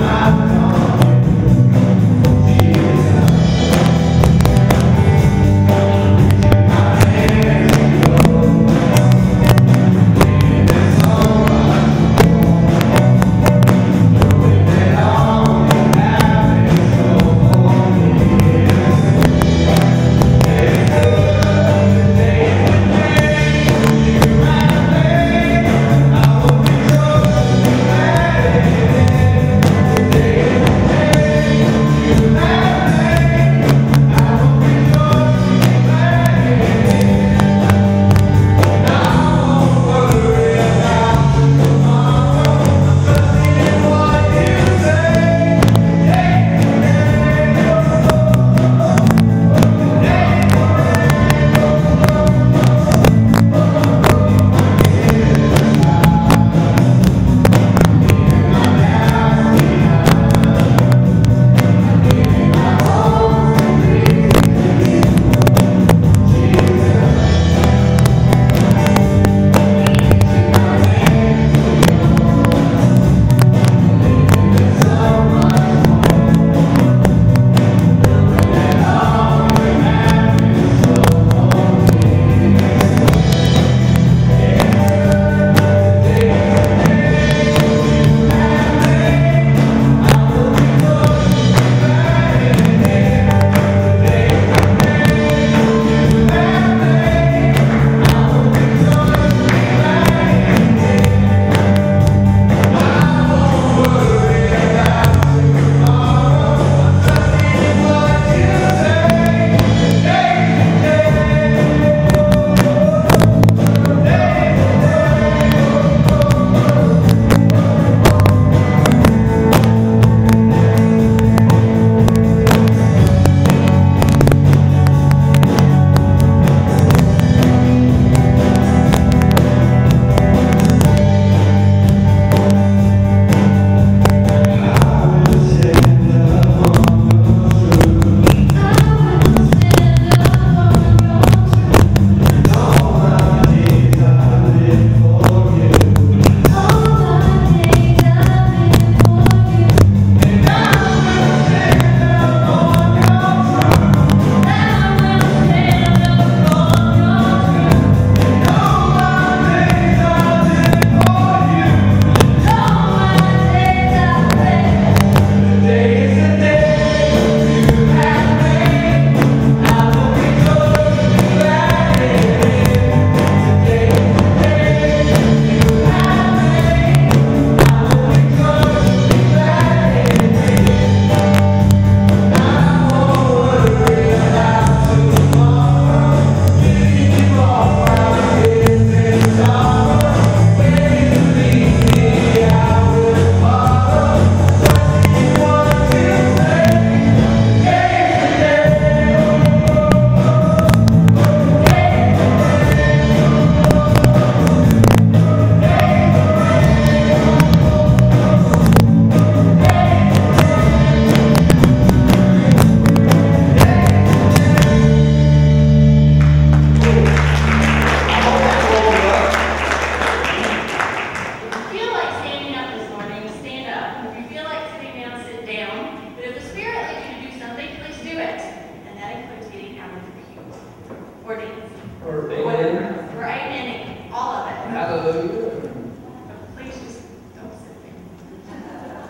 Or dance. Or Whatever. We're amening all of it. hallelujah. But please just don't sit there.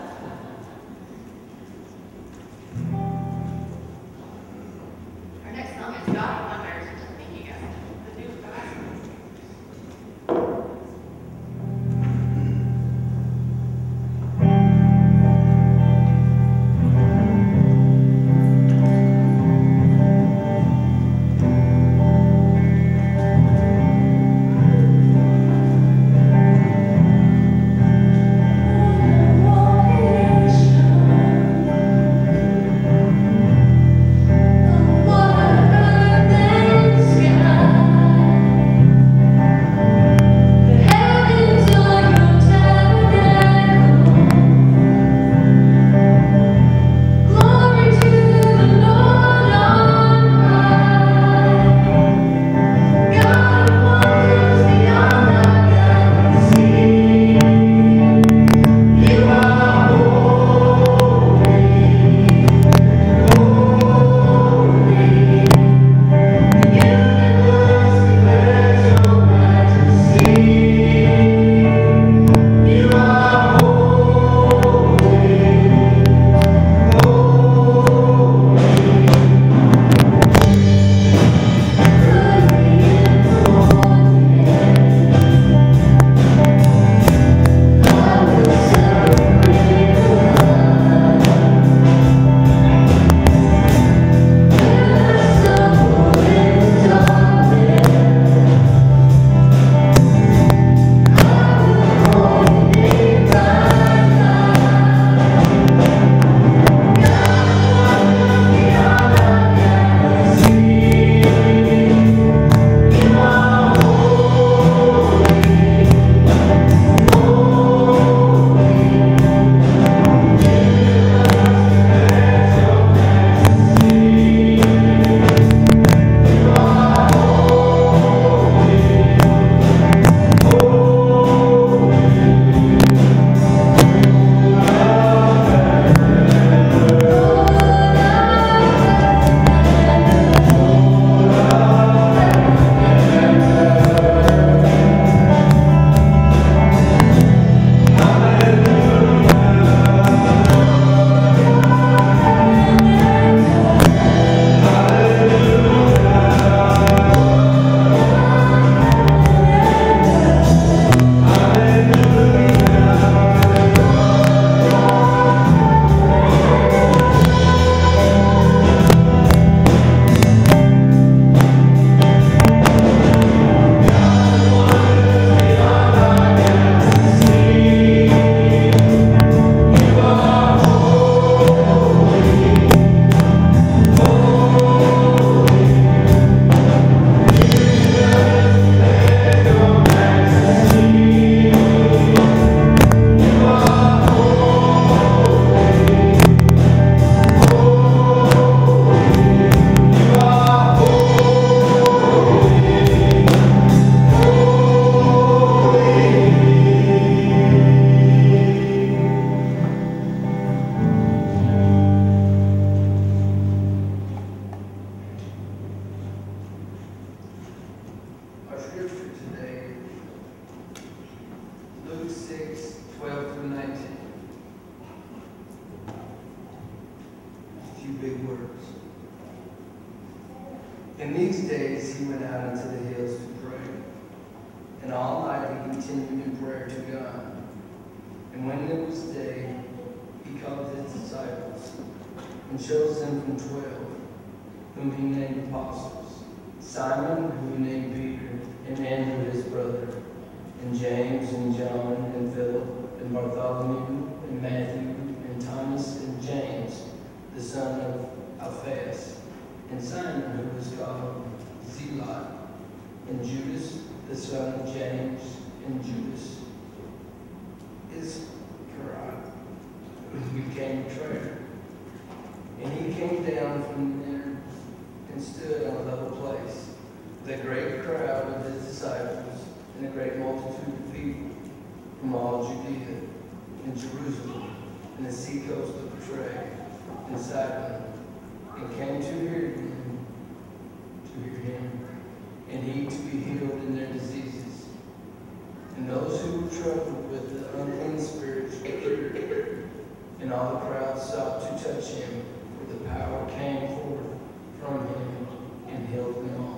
Our next song is God Wonders. Thank you guys. The new gospel. In these days he went out into the hills to pray, and all night he continued in prayer to God. And when it was day, he called his disciples and chose them from 12, whom he named apostles: Simon, whom he named Peter, and Andrew his brother, and James and John and Philip and Bartholomew and Matthew and Thomas and James, the son of Alphaeus, and Simon, who was called Zelot, and Judas, the son of James, and Judas Iscariot, who became a traitor. And he came down from there and stood on a level place, with a great crowd of his disciples, and a great multitude of people from all Judea and Jerusalem, and the seacoast of Perdue and Sidon, and came to hear him. and he to be healed in their diseases. And those who were troubled with the unclean spirits were cured. And all the crowd sought to touch him, for the power came forth from him and healed them all.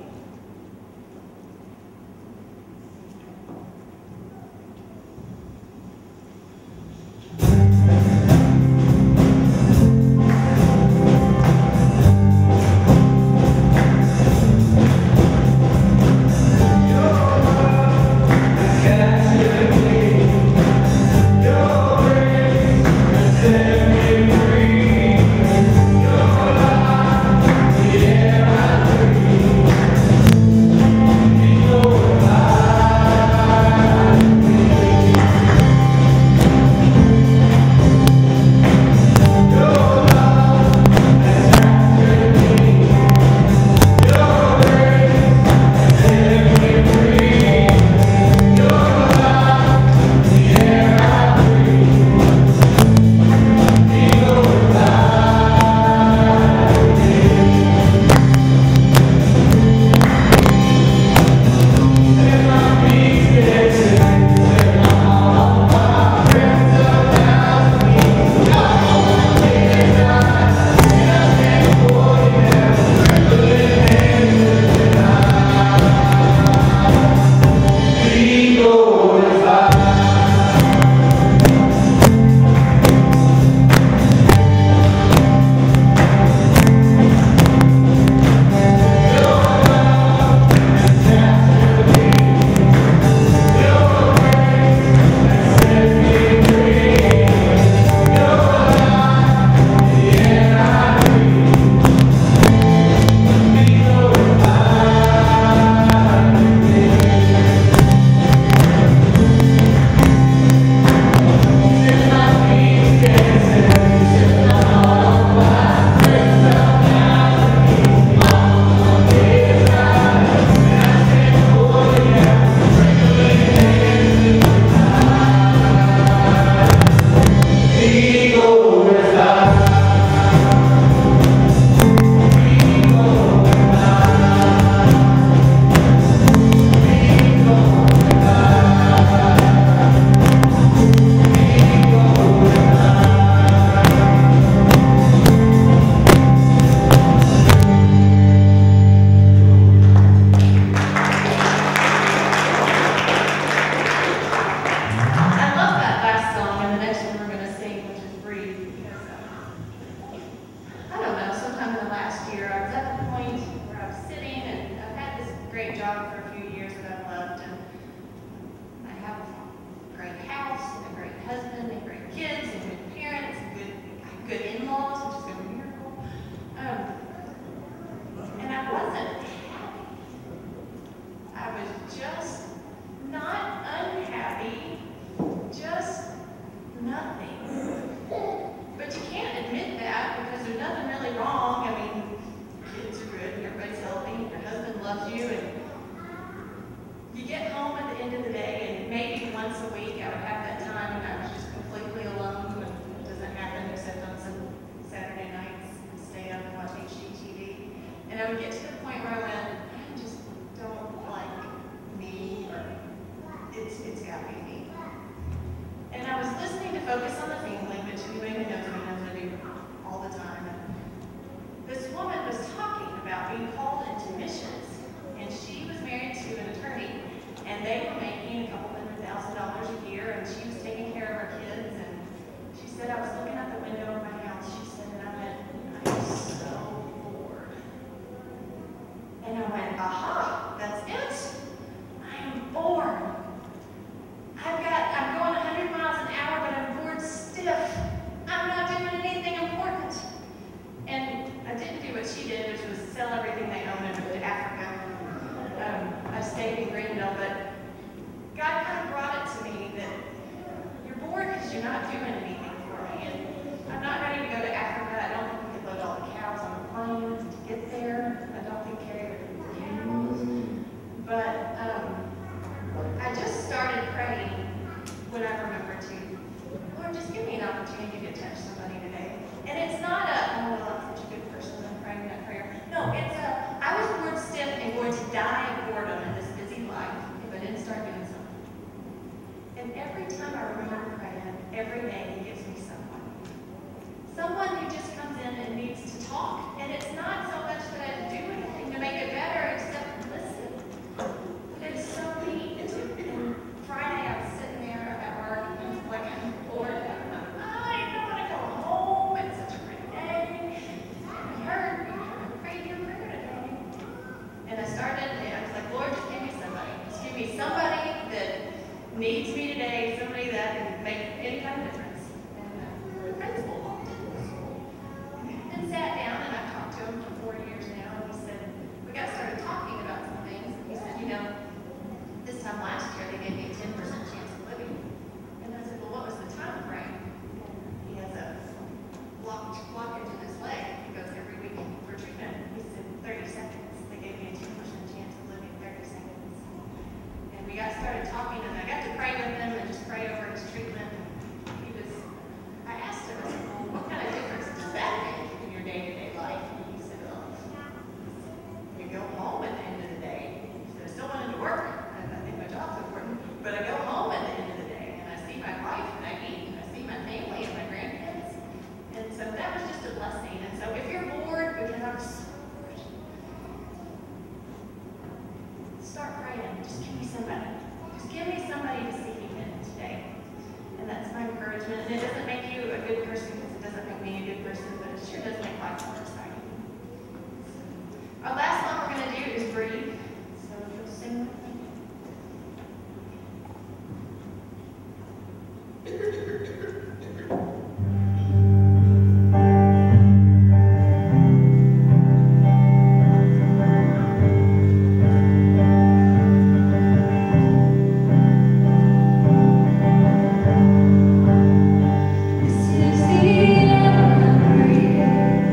stayed in Greenville, but God kind of brought it to me that you're bored because you're not doing anything for me. And I'm not ready to go to Africa. I don't think we could load all the cows on the plane to get there. I don't think carry the camels. But I just started praying when I remembered to, Lord, just give me an opportunity to touch somebody today. And it's not a, oh, well, I'm such a good person, I'm praying that prayer. No, it's a, I was bored stiff and going to die be somebody that needs me today, somebody that can make any kind of difference. And the principal walked into the school and sat down, and I've talked to him for 4 years now, and he said, we got started talking about some things, and he said, you know, this time last year they gave me a 10% chance of living. And I said, well, what was the time frame? He has a blockage in his leg. He goes every week for treatment. He said 30 seconds. They gave me a 10% chance of living 30 seconds. And we got started talking, and I got to pray with him and just pray over his treatment. And I asked him, I said, well, what kind of difference does that make in your day-to-day life? And he said, well, you go home at the end of the day. He said, I still wanted to work. I think my job's important. But I go home at the end of the day, and I see my wife, and I eat, and I see my family and my grandkids. And so that was just a blessing. And so if you're bored because I'm so bored, start praying. Just give me somebody. Just give me somebody to see me in today. And that's my encouragement. And it doesn't make you a good person because it doesn't make me a good person, but it sure does make life more exciting. Our last one we're going to do is breathe. So if you'll sing with me. This is the air I breathe.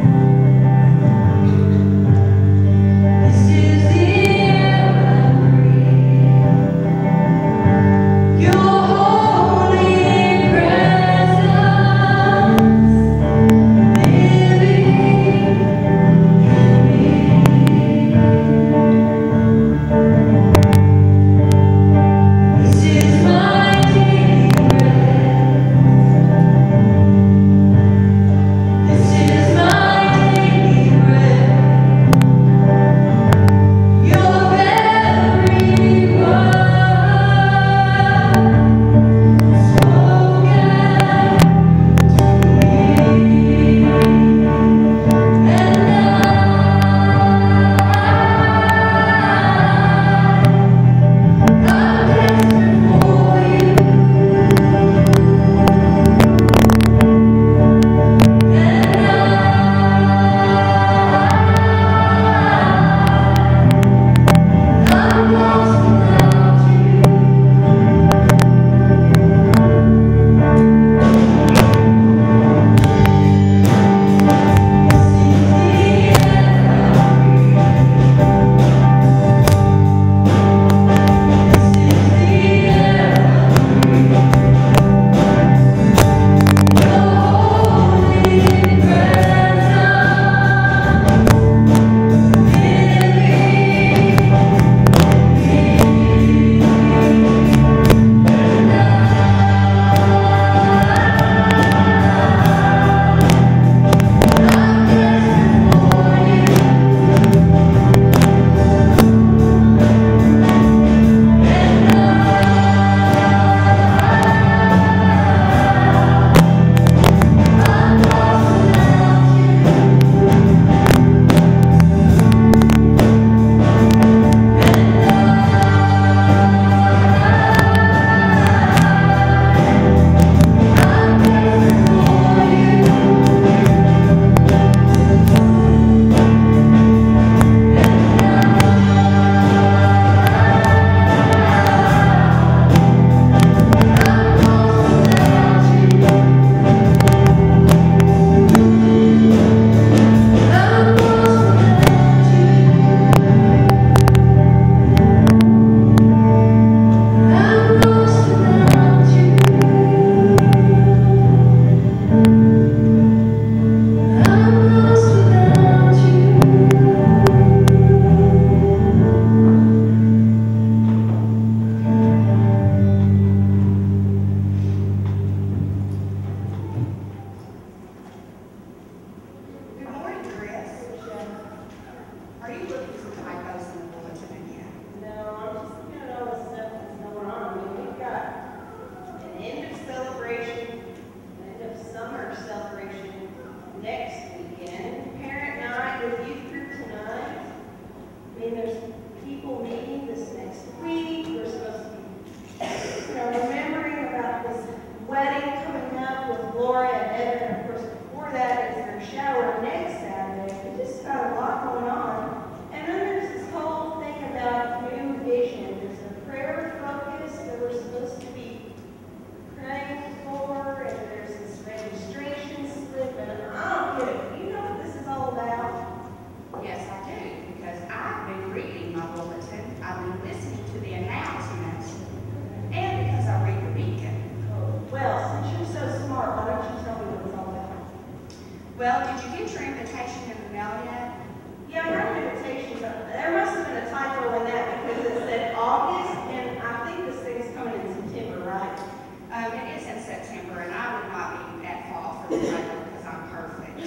reading my bulletin, I've been listening to the announcements, and because I read the beacon. Well, since you're so smart, why don't you tell me what it's all about? Well, did you get your invitation in the mail yet? Yeah, I got an invitation, but there must have been a typo in that because it said August, and I think this thing's coming in September, right? It is in September, and I would not be at fault for the typo because I'm perfect.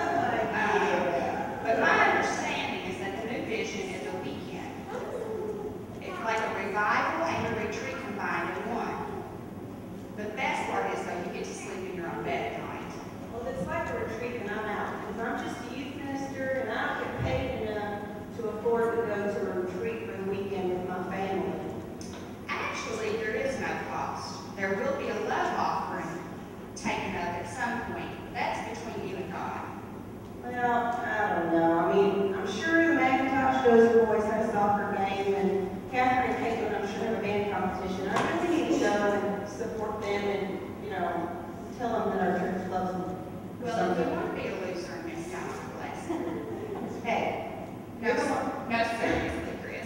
But my understanding is that the new vision is a weekend. It's like a revival and a retreat combined in one. The best part is, though, you get to sleep in your own bed at night. Well, it's like a retreat and I'm out, because I'm just a youth minister and I don't get paid enough to afford to go to a retreat for the weekend with my family. Actually, there is no cost. There will be a love offering taken up at some point. That's between you and God. Well, I don't know. I mean, I'm sure the McIntosh Dozer boys have a soccer game, and Catherine and Caitlin, I'm sure, have a band competition. I really need to go and support them and, you know, tell them that our church loves them. Well, if you want to be a loser and miss out on a blessing, hey, no, seriously, Kris.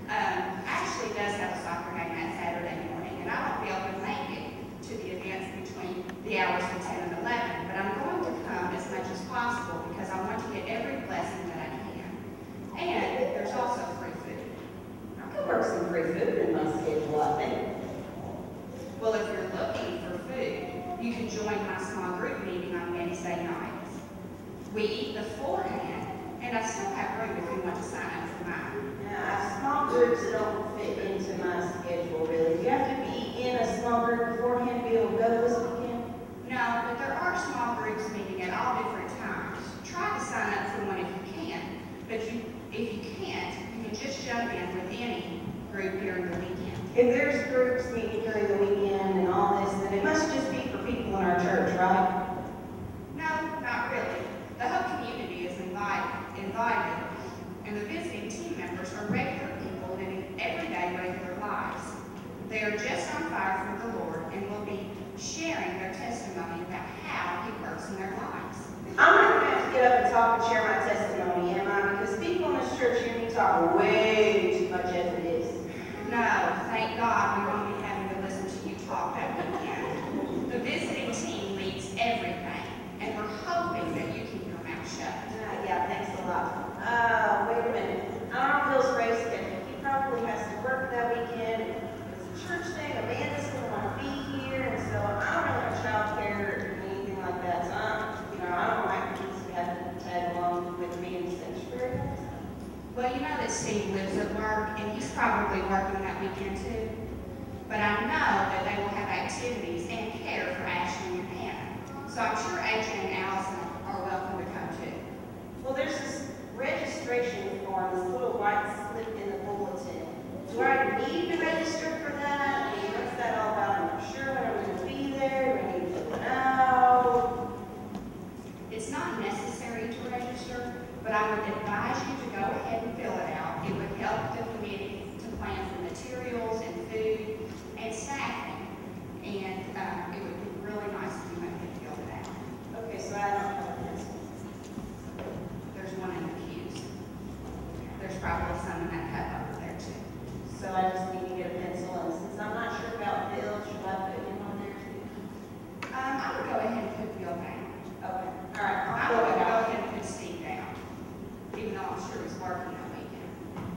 Ashley does have a soccer game that Saturday morning, and I won't be able to make it to the events between the hours of 10 and 11, but I'm going to come as much as possible because I want to get every blessing that I can. And there's also free food. I could work some free food in my schedule, I think. Well, if you're looking for food, you can join my small group meeting on Wednesday nights. We eat beforehand, and I still have room if you want to sign up for mine. Now, small groups don't fit into my schedule, really. You have to be in a small group beforehand to be able to go this weekend? No, but there are small groups meeting at all different times. Try to sign up for one if you can, but if you can't, you can just jump in with any group during the weekend. If there's groups meeting during the weekend and all this, then it must just be for people in our church, right? No, not really. The whole community is invited, and the visiting team members are regular people living everyday regular lives. They are just on fire for the Lord and will be sharing their testimony about how He works in their lives. I'm not going to have to get up and talk and share my testimony, am I? Because people in this church hear me talk way too much as it is. No, thank God we won't be having to listen to you talk that weekend. The visiting team leads everything, and we're hoping that you keep your mouth shut. Yeah, thanks a lot. Wait a minute. I don't know Phil's race schedule. He probably has to work that weekend. It's a church thing. Amanda's going to want to be here, and so I don't really have childcare or anything like that. So I don't like kids to have to tag along with me in the sanctuary. Well, you know that Steve lives at work, and he's probably working that weekend too. But I know that they will have activities and care for Ashley and Hannah. So I'm sure AJ and Allison are welcome to come too. Well, there's this registration form, this little white slip in the bulletin. Do I need to register for that? I mean, what's that all about? I'm not sure when I'm going to be there. Do I need to fill it out? It's not necessary to register, but I would advise you to go ahead and fill it out. It would help the committee to plan for materials and food and staffing. And it would be really nice if you went ahead and filled it out. Okay, so I don't have a pencil. There's one in the pews. There's probably some in that cup over there too. So I just need to get a pencil, and since I'm not sure about Bill, should I put him on there too? I would go ahead and put Bill down. Okay, all right. I I'll would fill it go out. ahead and put Steve down, even though I'm sure he's working that weekend.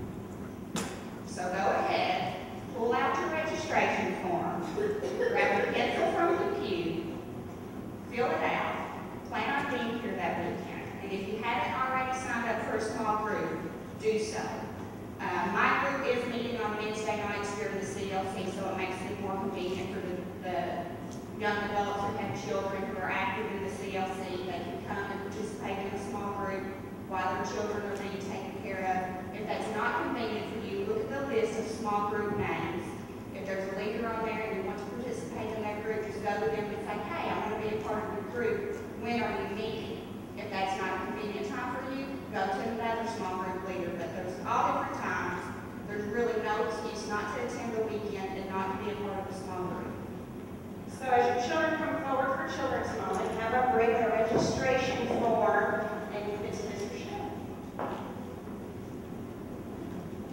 So go ahead, pull out your registration form, grab a pencil from the pew, fill it out, plan on being here that weekend. And if you haven't already signed up for a small group, do so. My group is meeting on Wednesday nights during the CLC, so it makes it more convenient for the young adults who have children who are active in the CLC. They can come and participate in a small group while their children are being taken care of. If that's not convenient for you, look at the list of small group names. If there's a leader on there and you want to participate in that group, just go to them and say, hey, I want to be a part of your group. When are you meeting? If that's not a convenient time for you, go to another small group leader. But there's all different times. There's really no excuse not to attend the weekend and not to be a part of a small group. So as your children come forward for Children's Moment, have a bring a registration form and give it to Mr. Shea.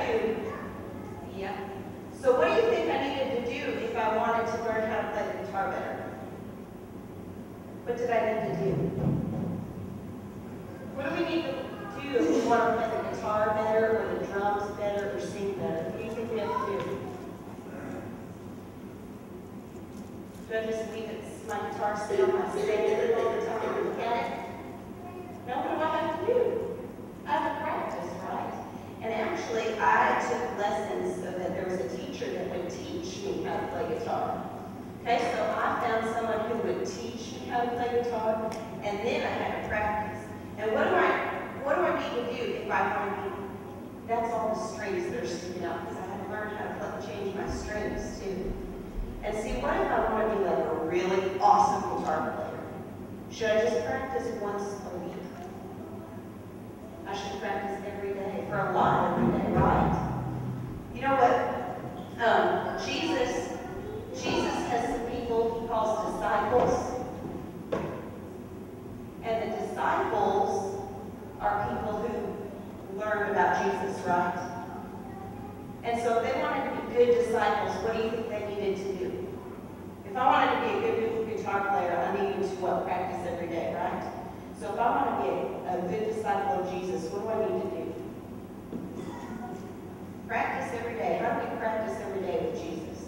tune. Yep. So what do you think I needed to do if I wanted to learn how to play the guitar better? What did I need to do? What do we need to do if we want to play the guitar better, or the drums better, or sing better? What do you think we have to do? Do I just leave my guitar sit on my stand all the time and look at it? No, what do I have to do? I have to practice, right? And actually, I took lessons so that there was a teacher that would teach me how to play guitar. Okay, so I found someone who would teach me how to play guitar, and then I had to practice. And what do I need to do if I want to be? That's all the strings that are sticking out, because I had to learn how to change my strings too. And see, what if I want to be like a really awesome guitar player? Should I just practice once a week? I should practice every day, for a lot every day, right? You know what? Jesus has some people he calls disciples. And the disciples are people who learn about Jesus, right? And so if they wanted to be good disciples, what do you think they needed to do? If I wanted to be a good guitar player, I needed to practice every day, right? So if I want to be a good disciple of Jesus, what do I need to do? Practice every day. How do we practice every day with Jesus?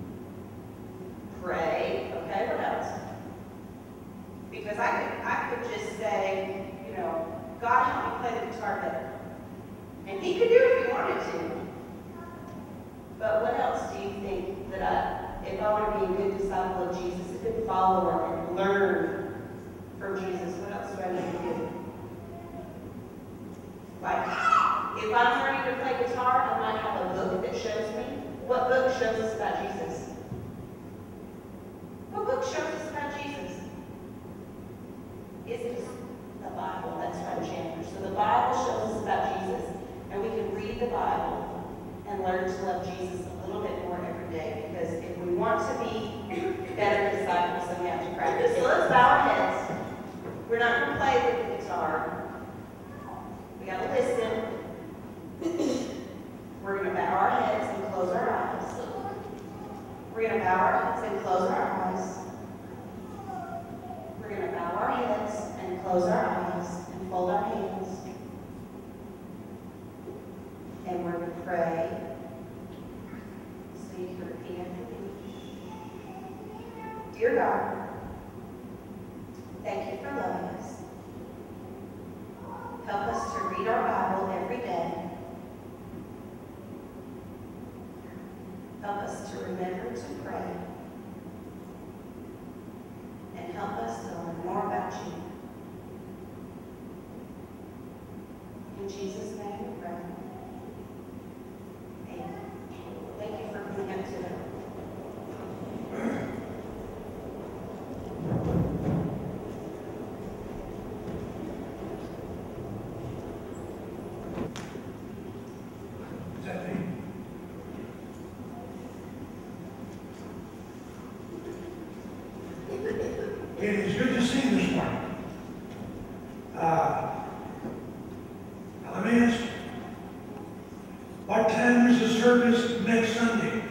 Pray. Okay, what else? Because I could just say, you know, God help me play the guitar better. And he could do it if he wanted to. But what else do you think that if I want to be a good disciple of Jesus, a good follower, and learn from Jesus, what else do I need to do? Like, if I'm learning to play guitar, I might have a book that shows me. What book shows us about Jesus? What book shows us about Jesus? It's the Bible. That's right, Chandler. So the Bible shows us about Jesus, and we can read the Bible and learn to love Jesus a little bit more every day, because if we want to be better disciples, then we have to practice. So let's bow our heads. We're not going to play with the guitar. We got to listen. We're going to bow our heads and close our eyes. We're going to bow our heads and close our eyes. We're going to bow our heads and close our eyes and fold our hands. And we're going to pray. So you can repeat after me. Dear God, thank you for loving us. Help us to read our Bible every day. Help us to remember to pray. And help us to learn more about you. In Jesus' name we pray. Amen. Thank you for coming up today. Is that me? It is good to see you this morning. Let me ask you, what time is the service next Sunday?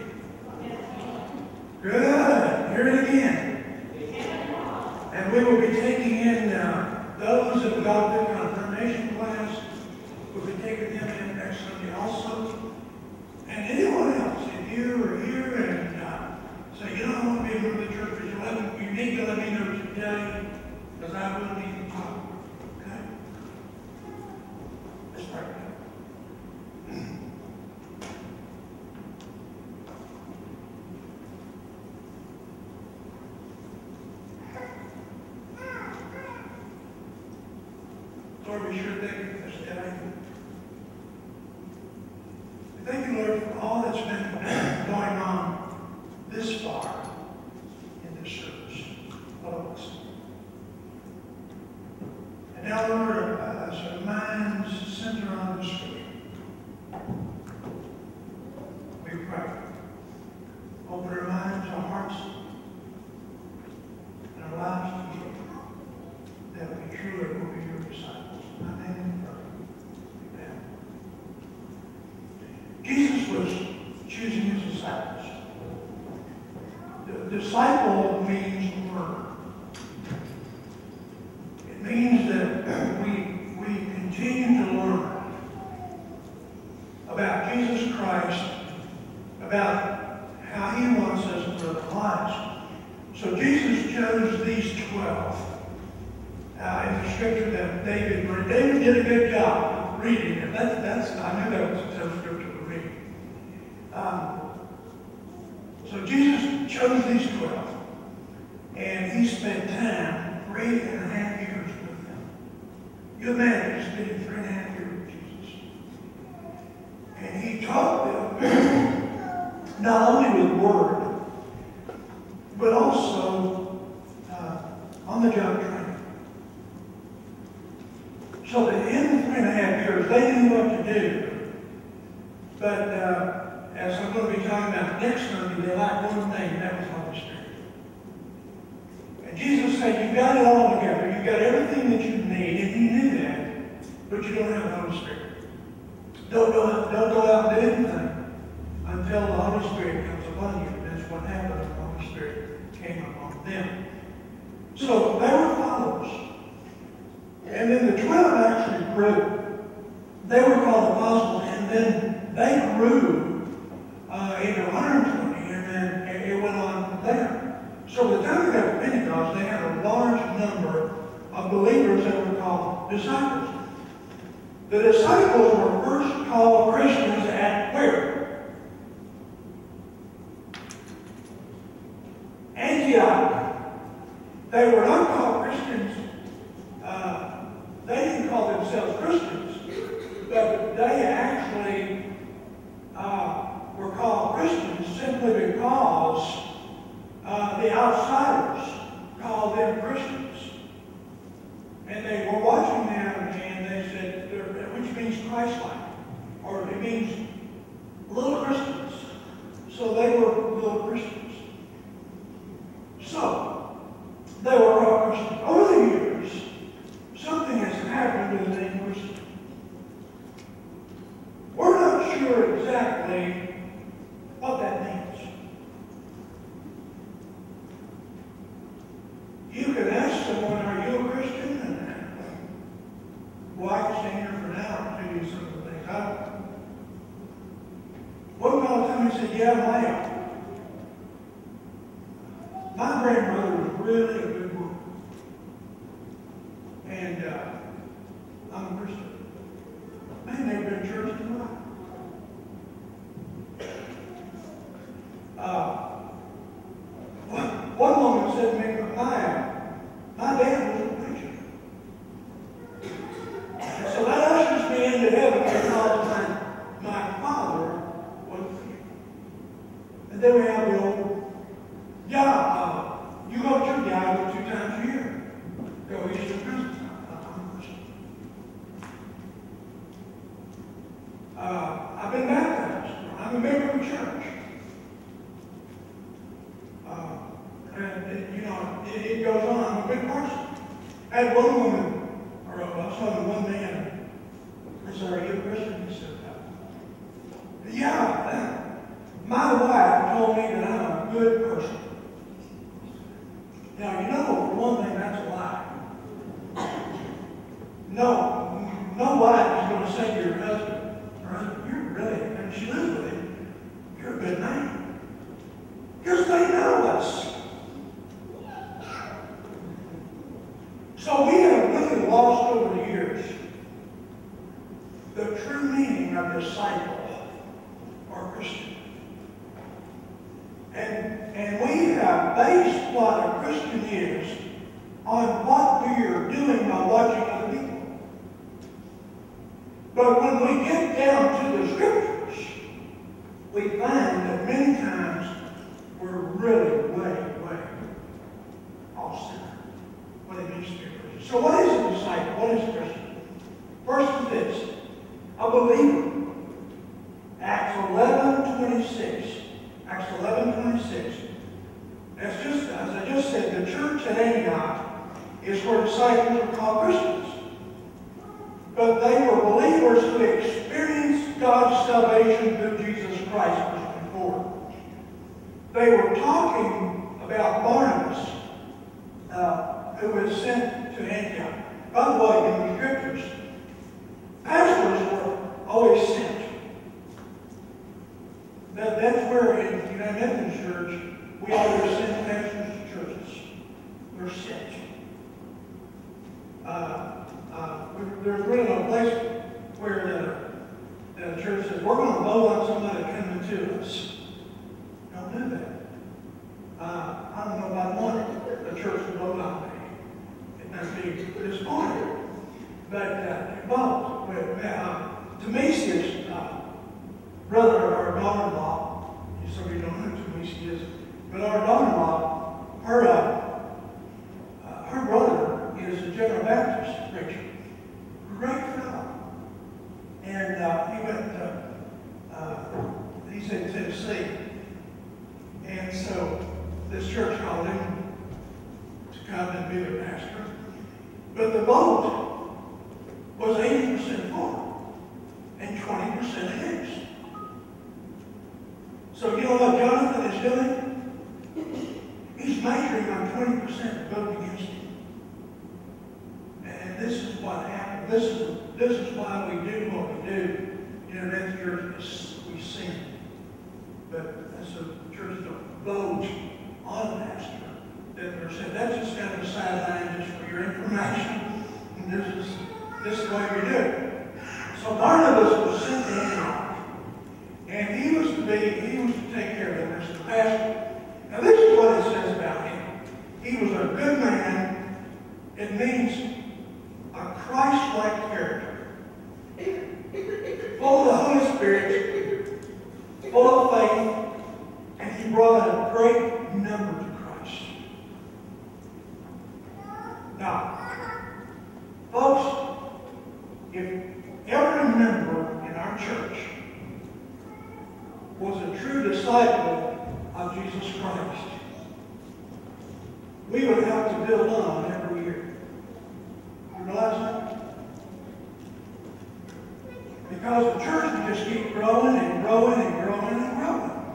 Good. Hear it again. And we will be taking in those that got the confirmation class. We'll be taking them in next Sunday also. And anyone else, if you are here and say, you know, I want to be a member of the church, you need to let me know today, because I will need to talk. Okay? Let's pray. Lord, we sure thank you for this day. We thank you, Lord, for all that's been going on this far in this service. All of us. And now, Lord, as our minds center on this week, we pray. Open our minds, our hearts, and our lives to you, that we truly will be your disciples. In my name we pray. Amen. Jesus was choosing his disciples. The disciple means learner. It means that we continue to learn about Jesus Christ, about how he wants us to live our lives. So Jesus chose these 12 in the scripture that David read. David did a good job reading it. I knew that was a tough scripture to read. So Jesus chose these 12, and he spent time 3.5 years with them. You imagine spending 3.5 years with Jesus. And he taught them not only with word, but also on-the-job training. So that in the 3.5 years, they knew what to do. But as I'm going to be talking about next Sunday, they lacked one thing, and that was Holy Spirit. And Jesus said, you've got it all together. You've got everything that you need, and you knew that, but you don't have the Holy Spirit. Don't go out and do anything until the Holy Spirit comes upon you. And that's what happened when the Holy Spirit came upon them. So they were followers. And then the 12 actually grew. They were called apostles, and then they grew into 120, and then it went on from there. So by the time they got to Pentecost, they had a large number of believers that were called disciples. The disciples were first called Christians at where? Antioch. They were not called Christians. They didn't call themselves Christians, but they actually were called Christians simply because the outsiders called them Christians. And they were watching them, and they said, which means Christ-like, or it means little Christians. So they were little Christians. So they were called Christians. Over the years, something has happened to the name Christian. We're not sure exactly what that means. You can ask someone, are you a Christian? Well, I can stand here for now and tell you some of the things I know. One fellow told me, he said, yeah, I am. My grandmother was really a good woman. And I'm a Christian. Man, they've been in church in life. One woman said to me, my dad was a preacher. And so that ushers me into heaven because my father was a preacher. And then we have the old, you go to church, I go 2 times a year. Go Easter and Christmas. I'm a Christian. I've been baptized. I'm a member of a church. It goes on. I'm a good person. I had one woman, or I was talking to one man. I said, are you a Christian? He said, no. Yeah. My wife told me that I'm a good person. Now, for one thing, that's a lie. No wife is going to say to your husband, you're really, and she lives with him, you're a good man. Because they know us. So we have really lost over the years the true meaning of disciple or Christian. And we have based what a Christian is on what we are doing by watching other people. But when we get down to the scriptures, we find that many times we're really way off center when it means to be a Christian. So what is a disciple? What is a Christian? First is this, a believer. Acts 11:26. Acts 11:26. That's just, as I just said, the church at Antioch is where disciples are called Christians. but they were believers who experienced God's salvation through Jesus Christ, verse 24. They were talking about Barnabas, who was sent to Antioch. By the way, in the scriptures, pastors were always sent. That's where in the United Methodist Church, we always send pastors to churches. We're sent. There's really no place where the church says, we're going to vote on somebody coming to us. Don't do that. I don't know about one the church would vote on me. It must be disappointed. But vote. Tamesius, brother of our daughter-in-law, some of you don't know who Tamesi is, but our daughter-in-law, her brother is a General Baptist preacher. Great fellow. And he went he's in Tennessee. And so this church called him to come and be their pastor. But the vote was 80% for and 20% against. So you know what Jonathan is doing? He's measuring on 20% vote against him. And this is what happened. This is why we do what we do. You know, that church, we sin. But that's a church don't vote on a pastor. That's just kind of a sideline just for your information. And this is the way we do it. So Barnabas was sent to Antioch. And he was to take care of them as the pastor. Now this is what it says about him. He was a good man. It means a Christ-like character. Full of the Holy Spirit, full of faith, and he brought a great number to Christ. Now, folks, if every member in our church was a true disciple of Jesus Christ, we would have to build on every year. You realize that? Because the church would just keep growing and growing and growing and growing.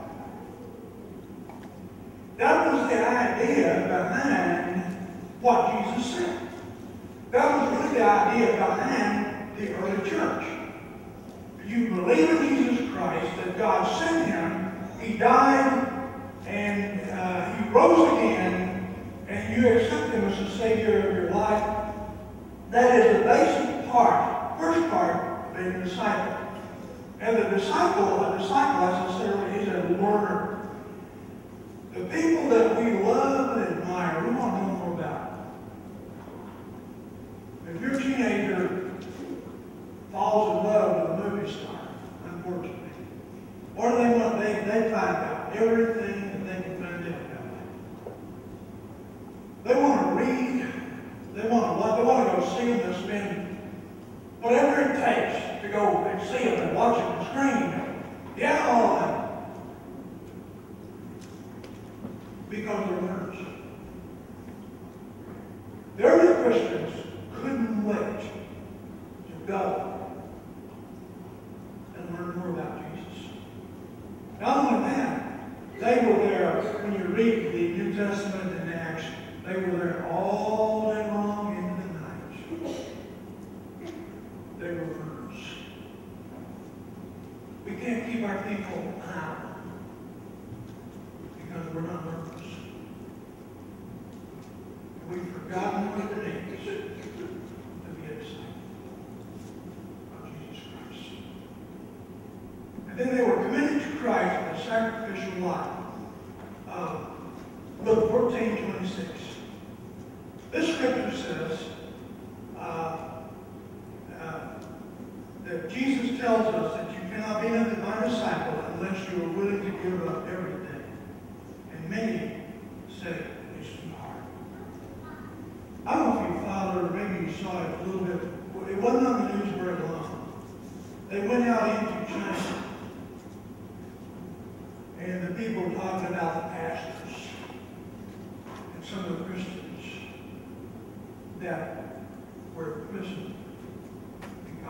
That was the idea behind what Jesus said. That was really the idea behind the early church. You believe in Jesus Christ, that God sent him, he died, and he rose again, and you accept him as the Savior of your life. That is the basic part, first part, being a disciple. And a disciple, as I said earlier, is a learner. The people that we love and admire, we want to know more about. If your teenager falls in love with a movie star, unfortunately, what do they want? They find out everything that they can find out about it. They want to read, they want to go see them, they'll spend whatever it takes to go and see them and watch them on the screen. Yeah, all that. Because they're learners. The early Christians couldn't wait to go and learn more about Jesus. Not only that, they were there, when you read the New Testament and Acts, they were there all day long into the night. They were learners. We can't keep our people out because we're not learners. We've forgotten what it is to be a disciple of Jesus Christ. And then they were committed to Christ in a sacrificial life. Luke 14:26. This scripture says that Jesus tells us that you cannot be my disciple unless you are willing to give up everything. And many say it's too hard. I don't know if you followed, or maybe you saw it a little bit. It wasn't on the news very long. They went out into China, and the people were talking about the pastors and some of the Christians that were imprisoned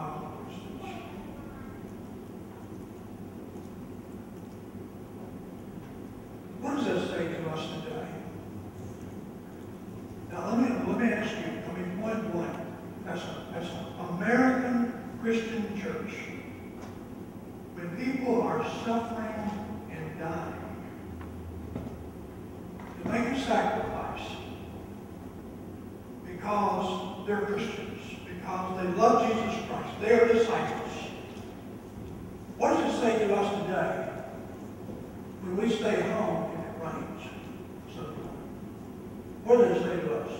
are suffering and dying to make a sacrifice because they're Christians, because they love Jesus Christ, they are disciples. What does it say to us today when we stay home and it rains? What does it say to us?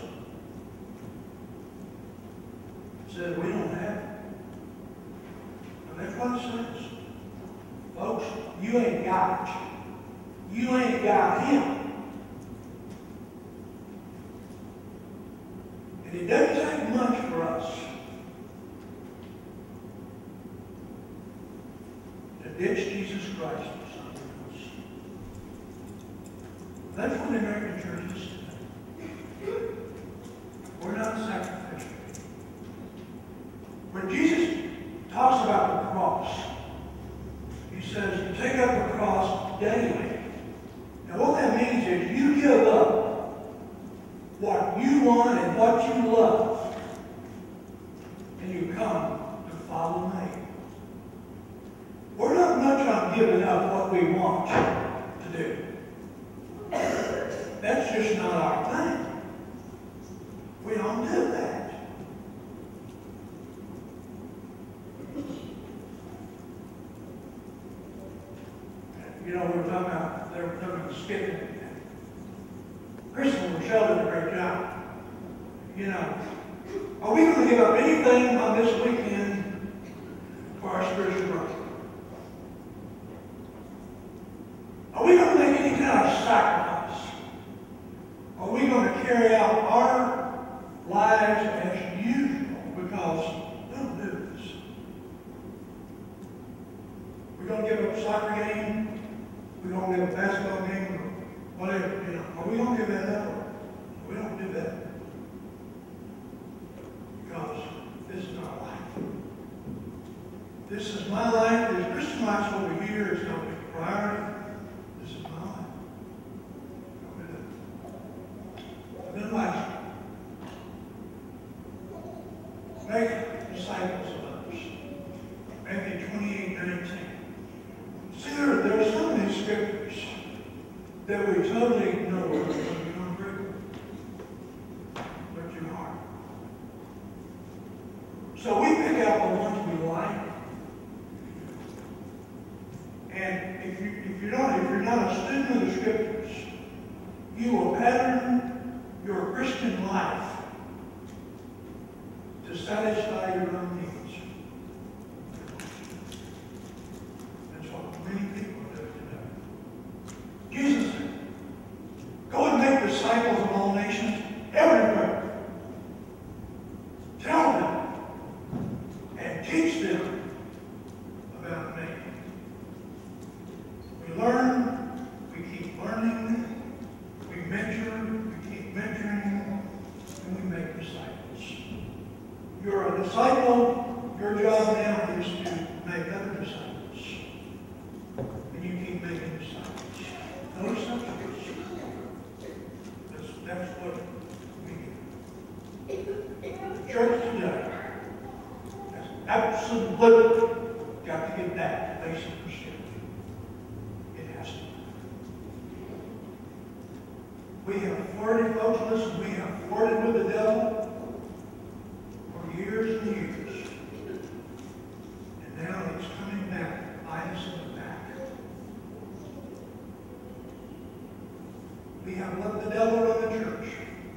It says we don't have it. And that's what it says. Folks, you ain't got it. You ain't got him. And it doesn't take much for us to ditch Jesus Christ for something else. That's what the American church is today. We're not sacrificial. When Jesus talks about the cross, he says, you take up the cross daily. Now what that means is you give up what you want and what you love, and you come to follow me. We're not much on giving up what we want to do. That's just not our thing. We don't do that. You know, we were talking about, they were talking about skipping. Kris and Michelle did a great job. You know, are we going to give up anything on this weekend for our spiritual growth? Are we going to make any kind of sacrifice? Are we going to carry out our lives as usual? Because we don't do this. We're going to give up a soccer game. We're going to give up a basketball game or whatever. You know, are we going to give that up? We don't do that. Because this is our life. This is my life. This Christian life over here is going to be a priority. This is my life. Don't do that. Then last, make disciples of others. Matthew 28:19. See, there are some of these scriptures that we totally ignore because we don't agree with. But you are. So we pick out the ones we like. And if you're not a student of the scriptures, you will pattern your Christian life to satisfy your own needs. That's what many people do today. Jesus said, go and make disciples of all nations everywhere. Tell them and teach them about me. We learn, we keep learning, we mentor, we keep mentoring, and we make disciples. You're a disciple, your job now is to make other disciples. And you keep making disciples. No exceptions. That's what we do. The church today has absolutely got to get back to basic Christianity. It has to. We have flirted, folks, listen, we have flirted with the devil for years and years. And now it's coming back to bite us in the back. We have let the devil run the church.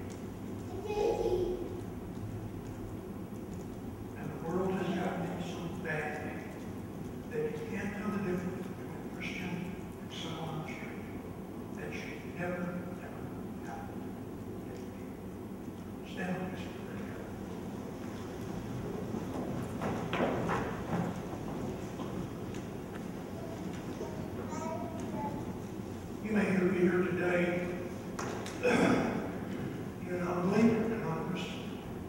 And the world has gotten it so badly that you can't tell the difference between a Christian and someone on the street. That should never, ever happen. Stand up, Mr. You may be here today. You're not a believer, you're not a Christian.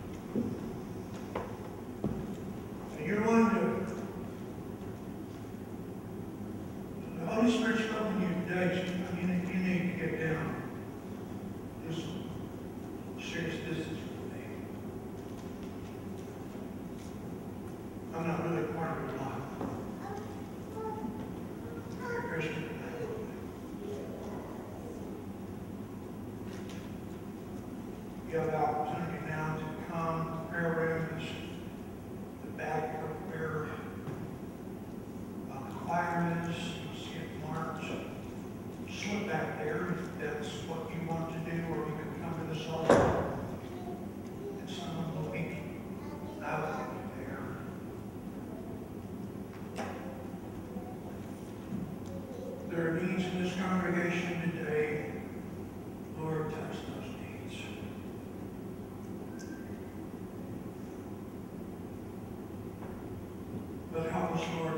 And you're wanting to. The Holy Spirit's spoken to you today, so you need to get down. Just serious distance from me. I'm not really part of your life. you have the opportunity now to come. The prayer room is the back of where the choir is. You see it marked. Slip back there if that's what you want to do, or you can come to this altar and someone will meet out there. There are needs in this congregation today. Lord, touch those needs. But help us, Lord,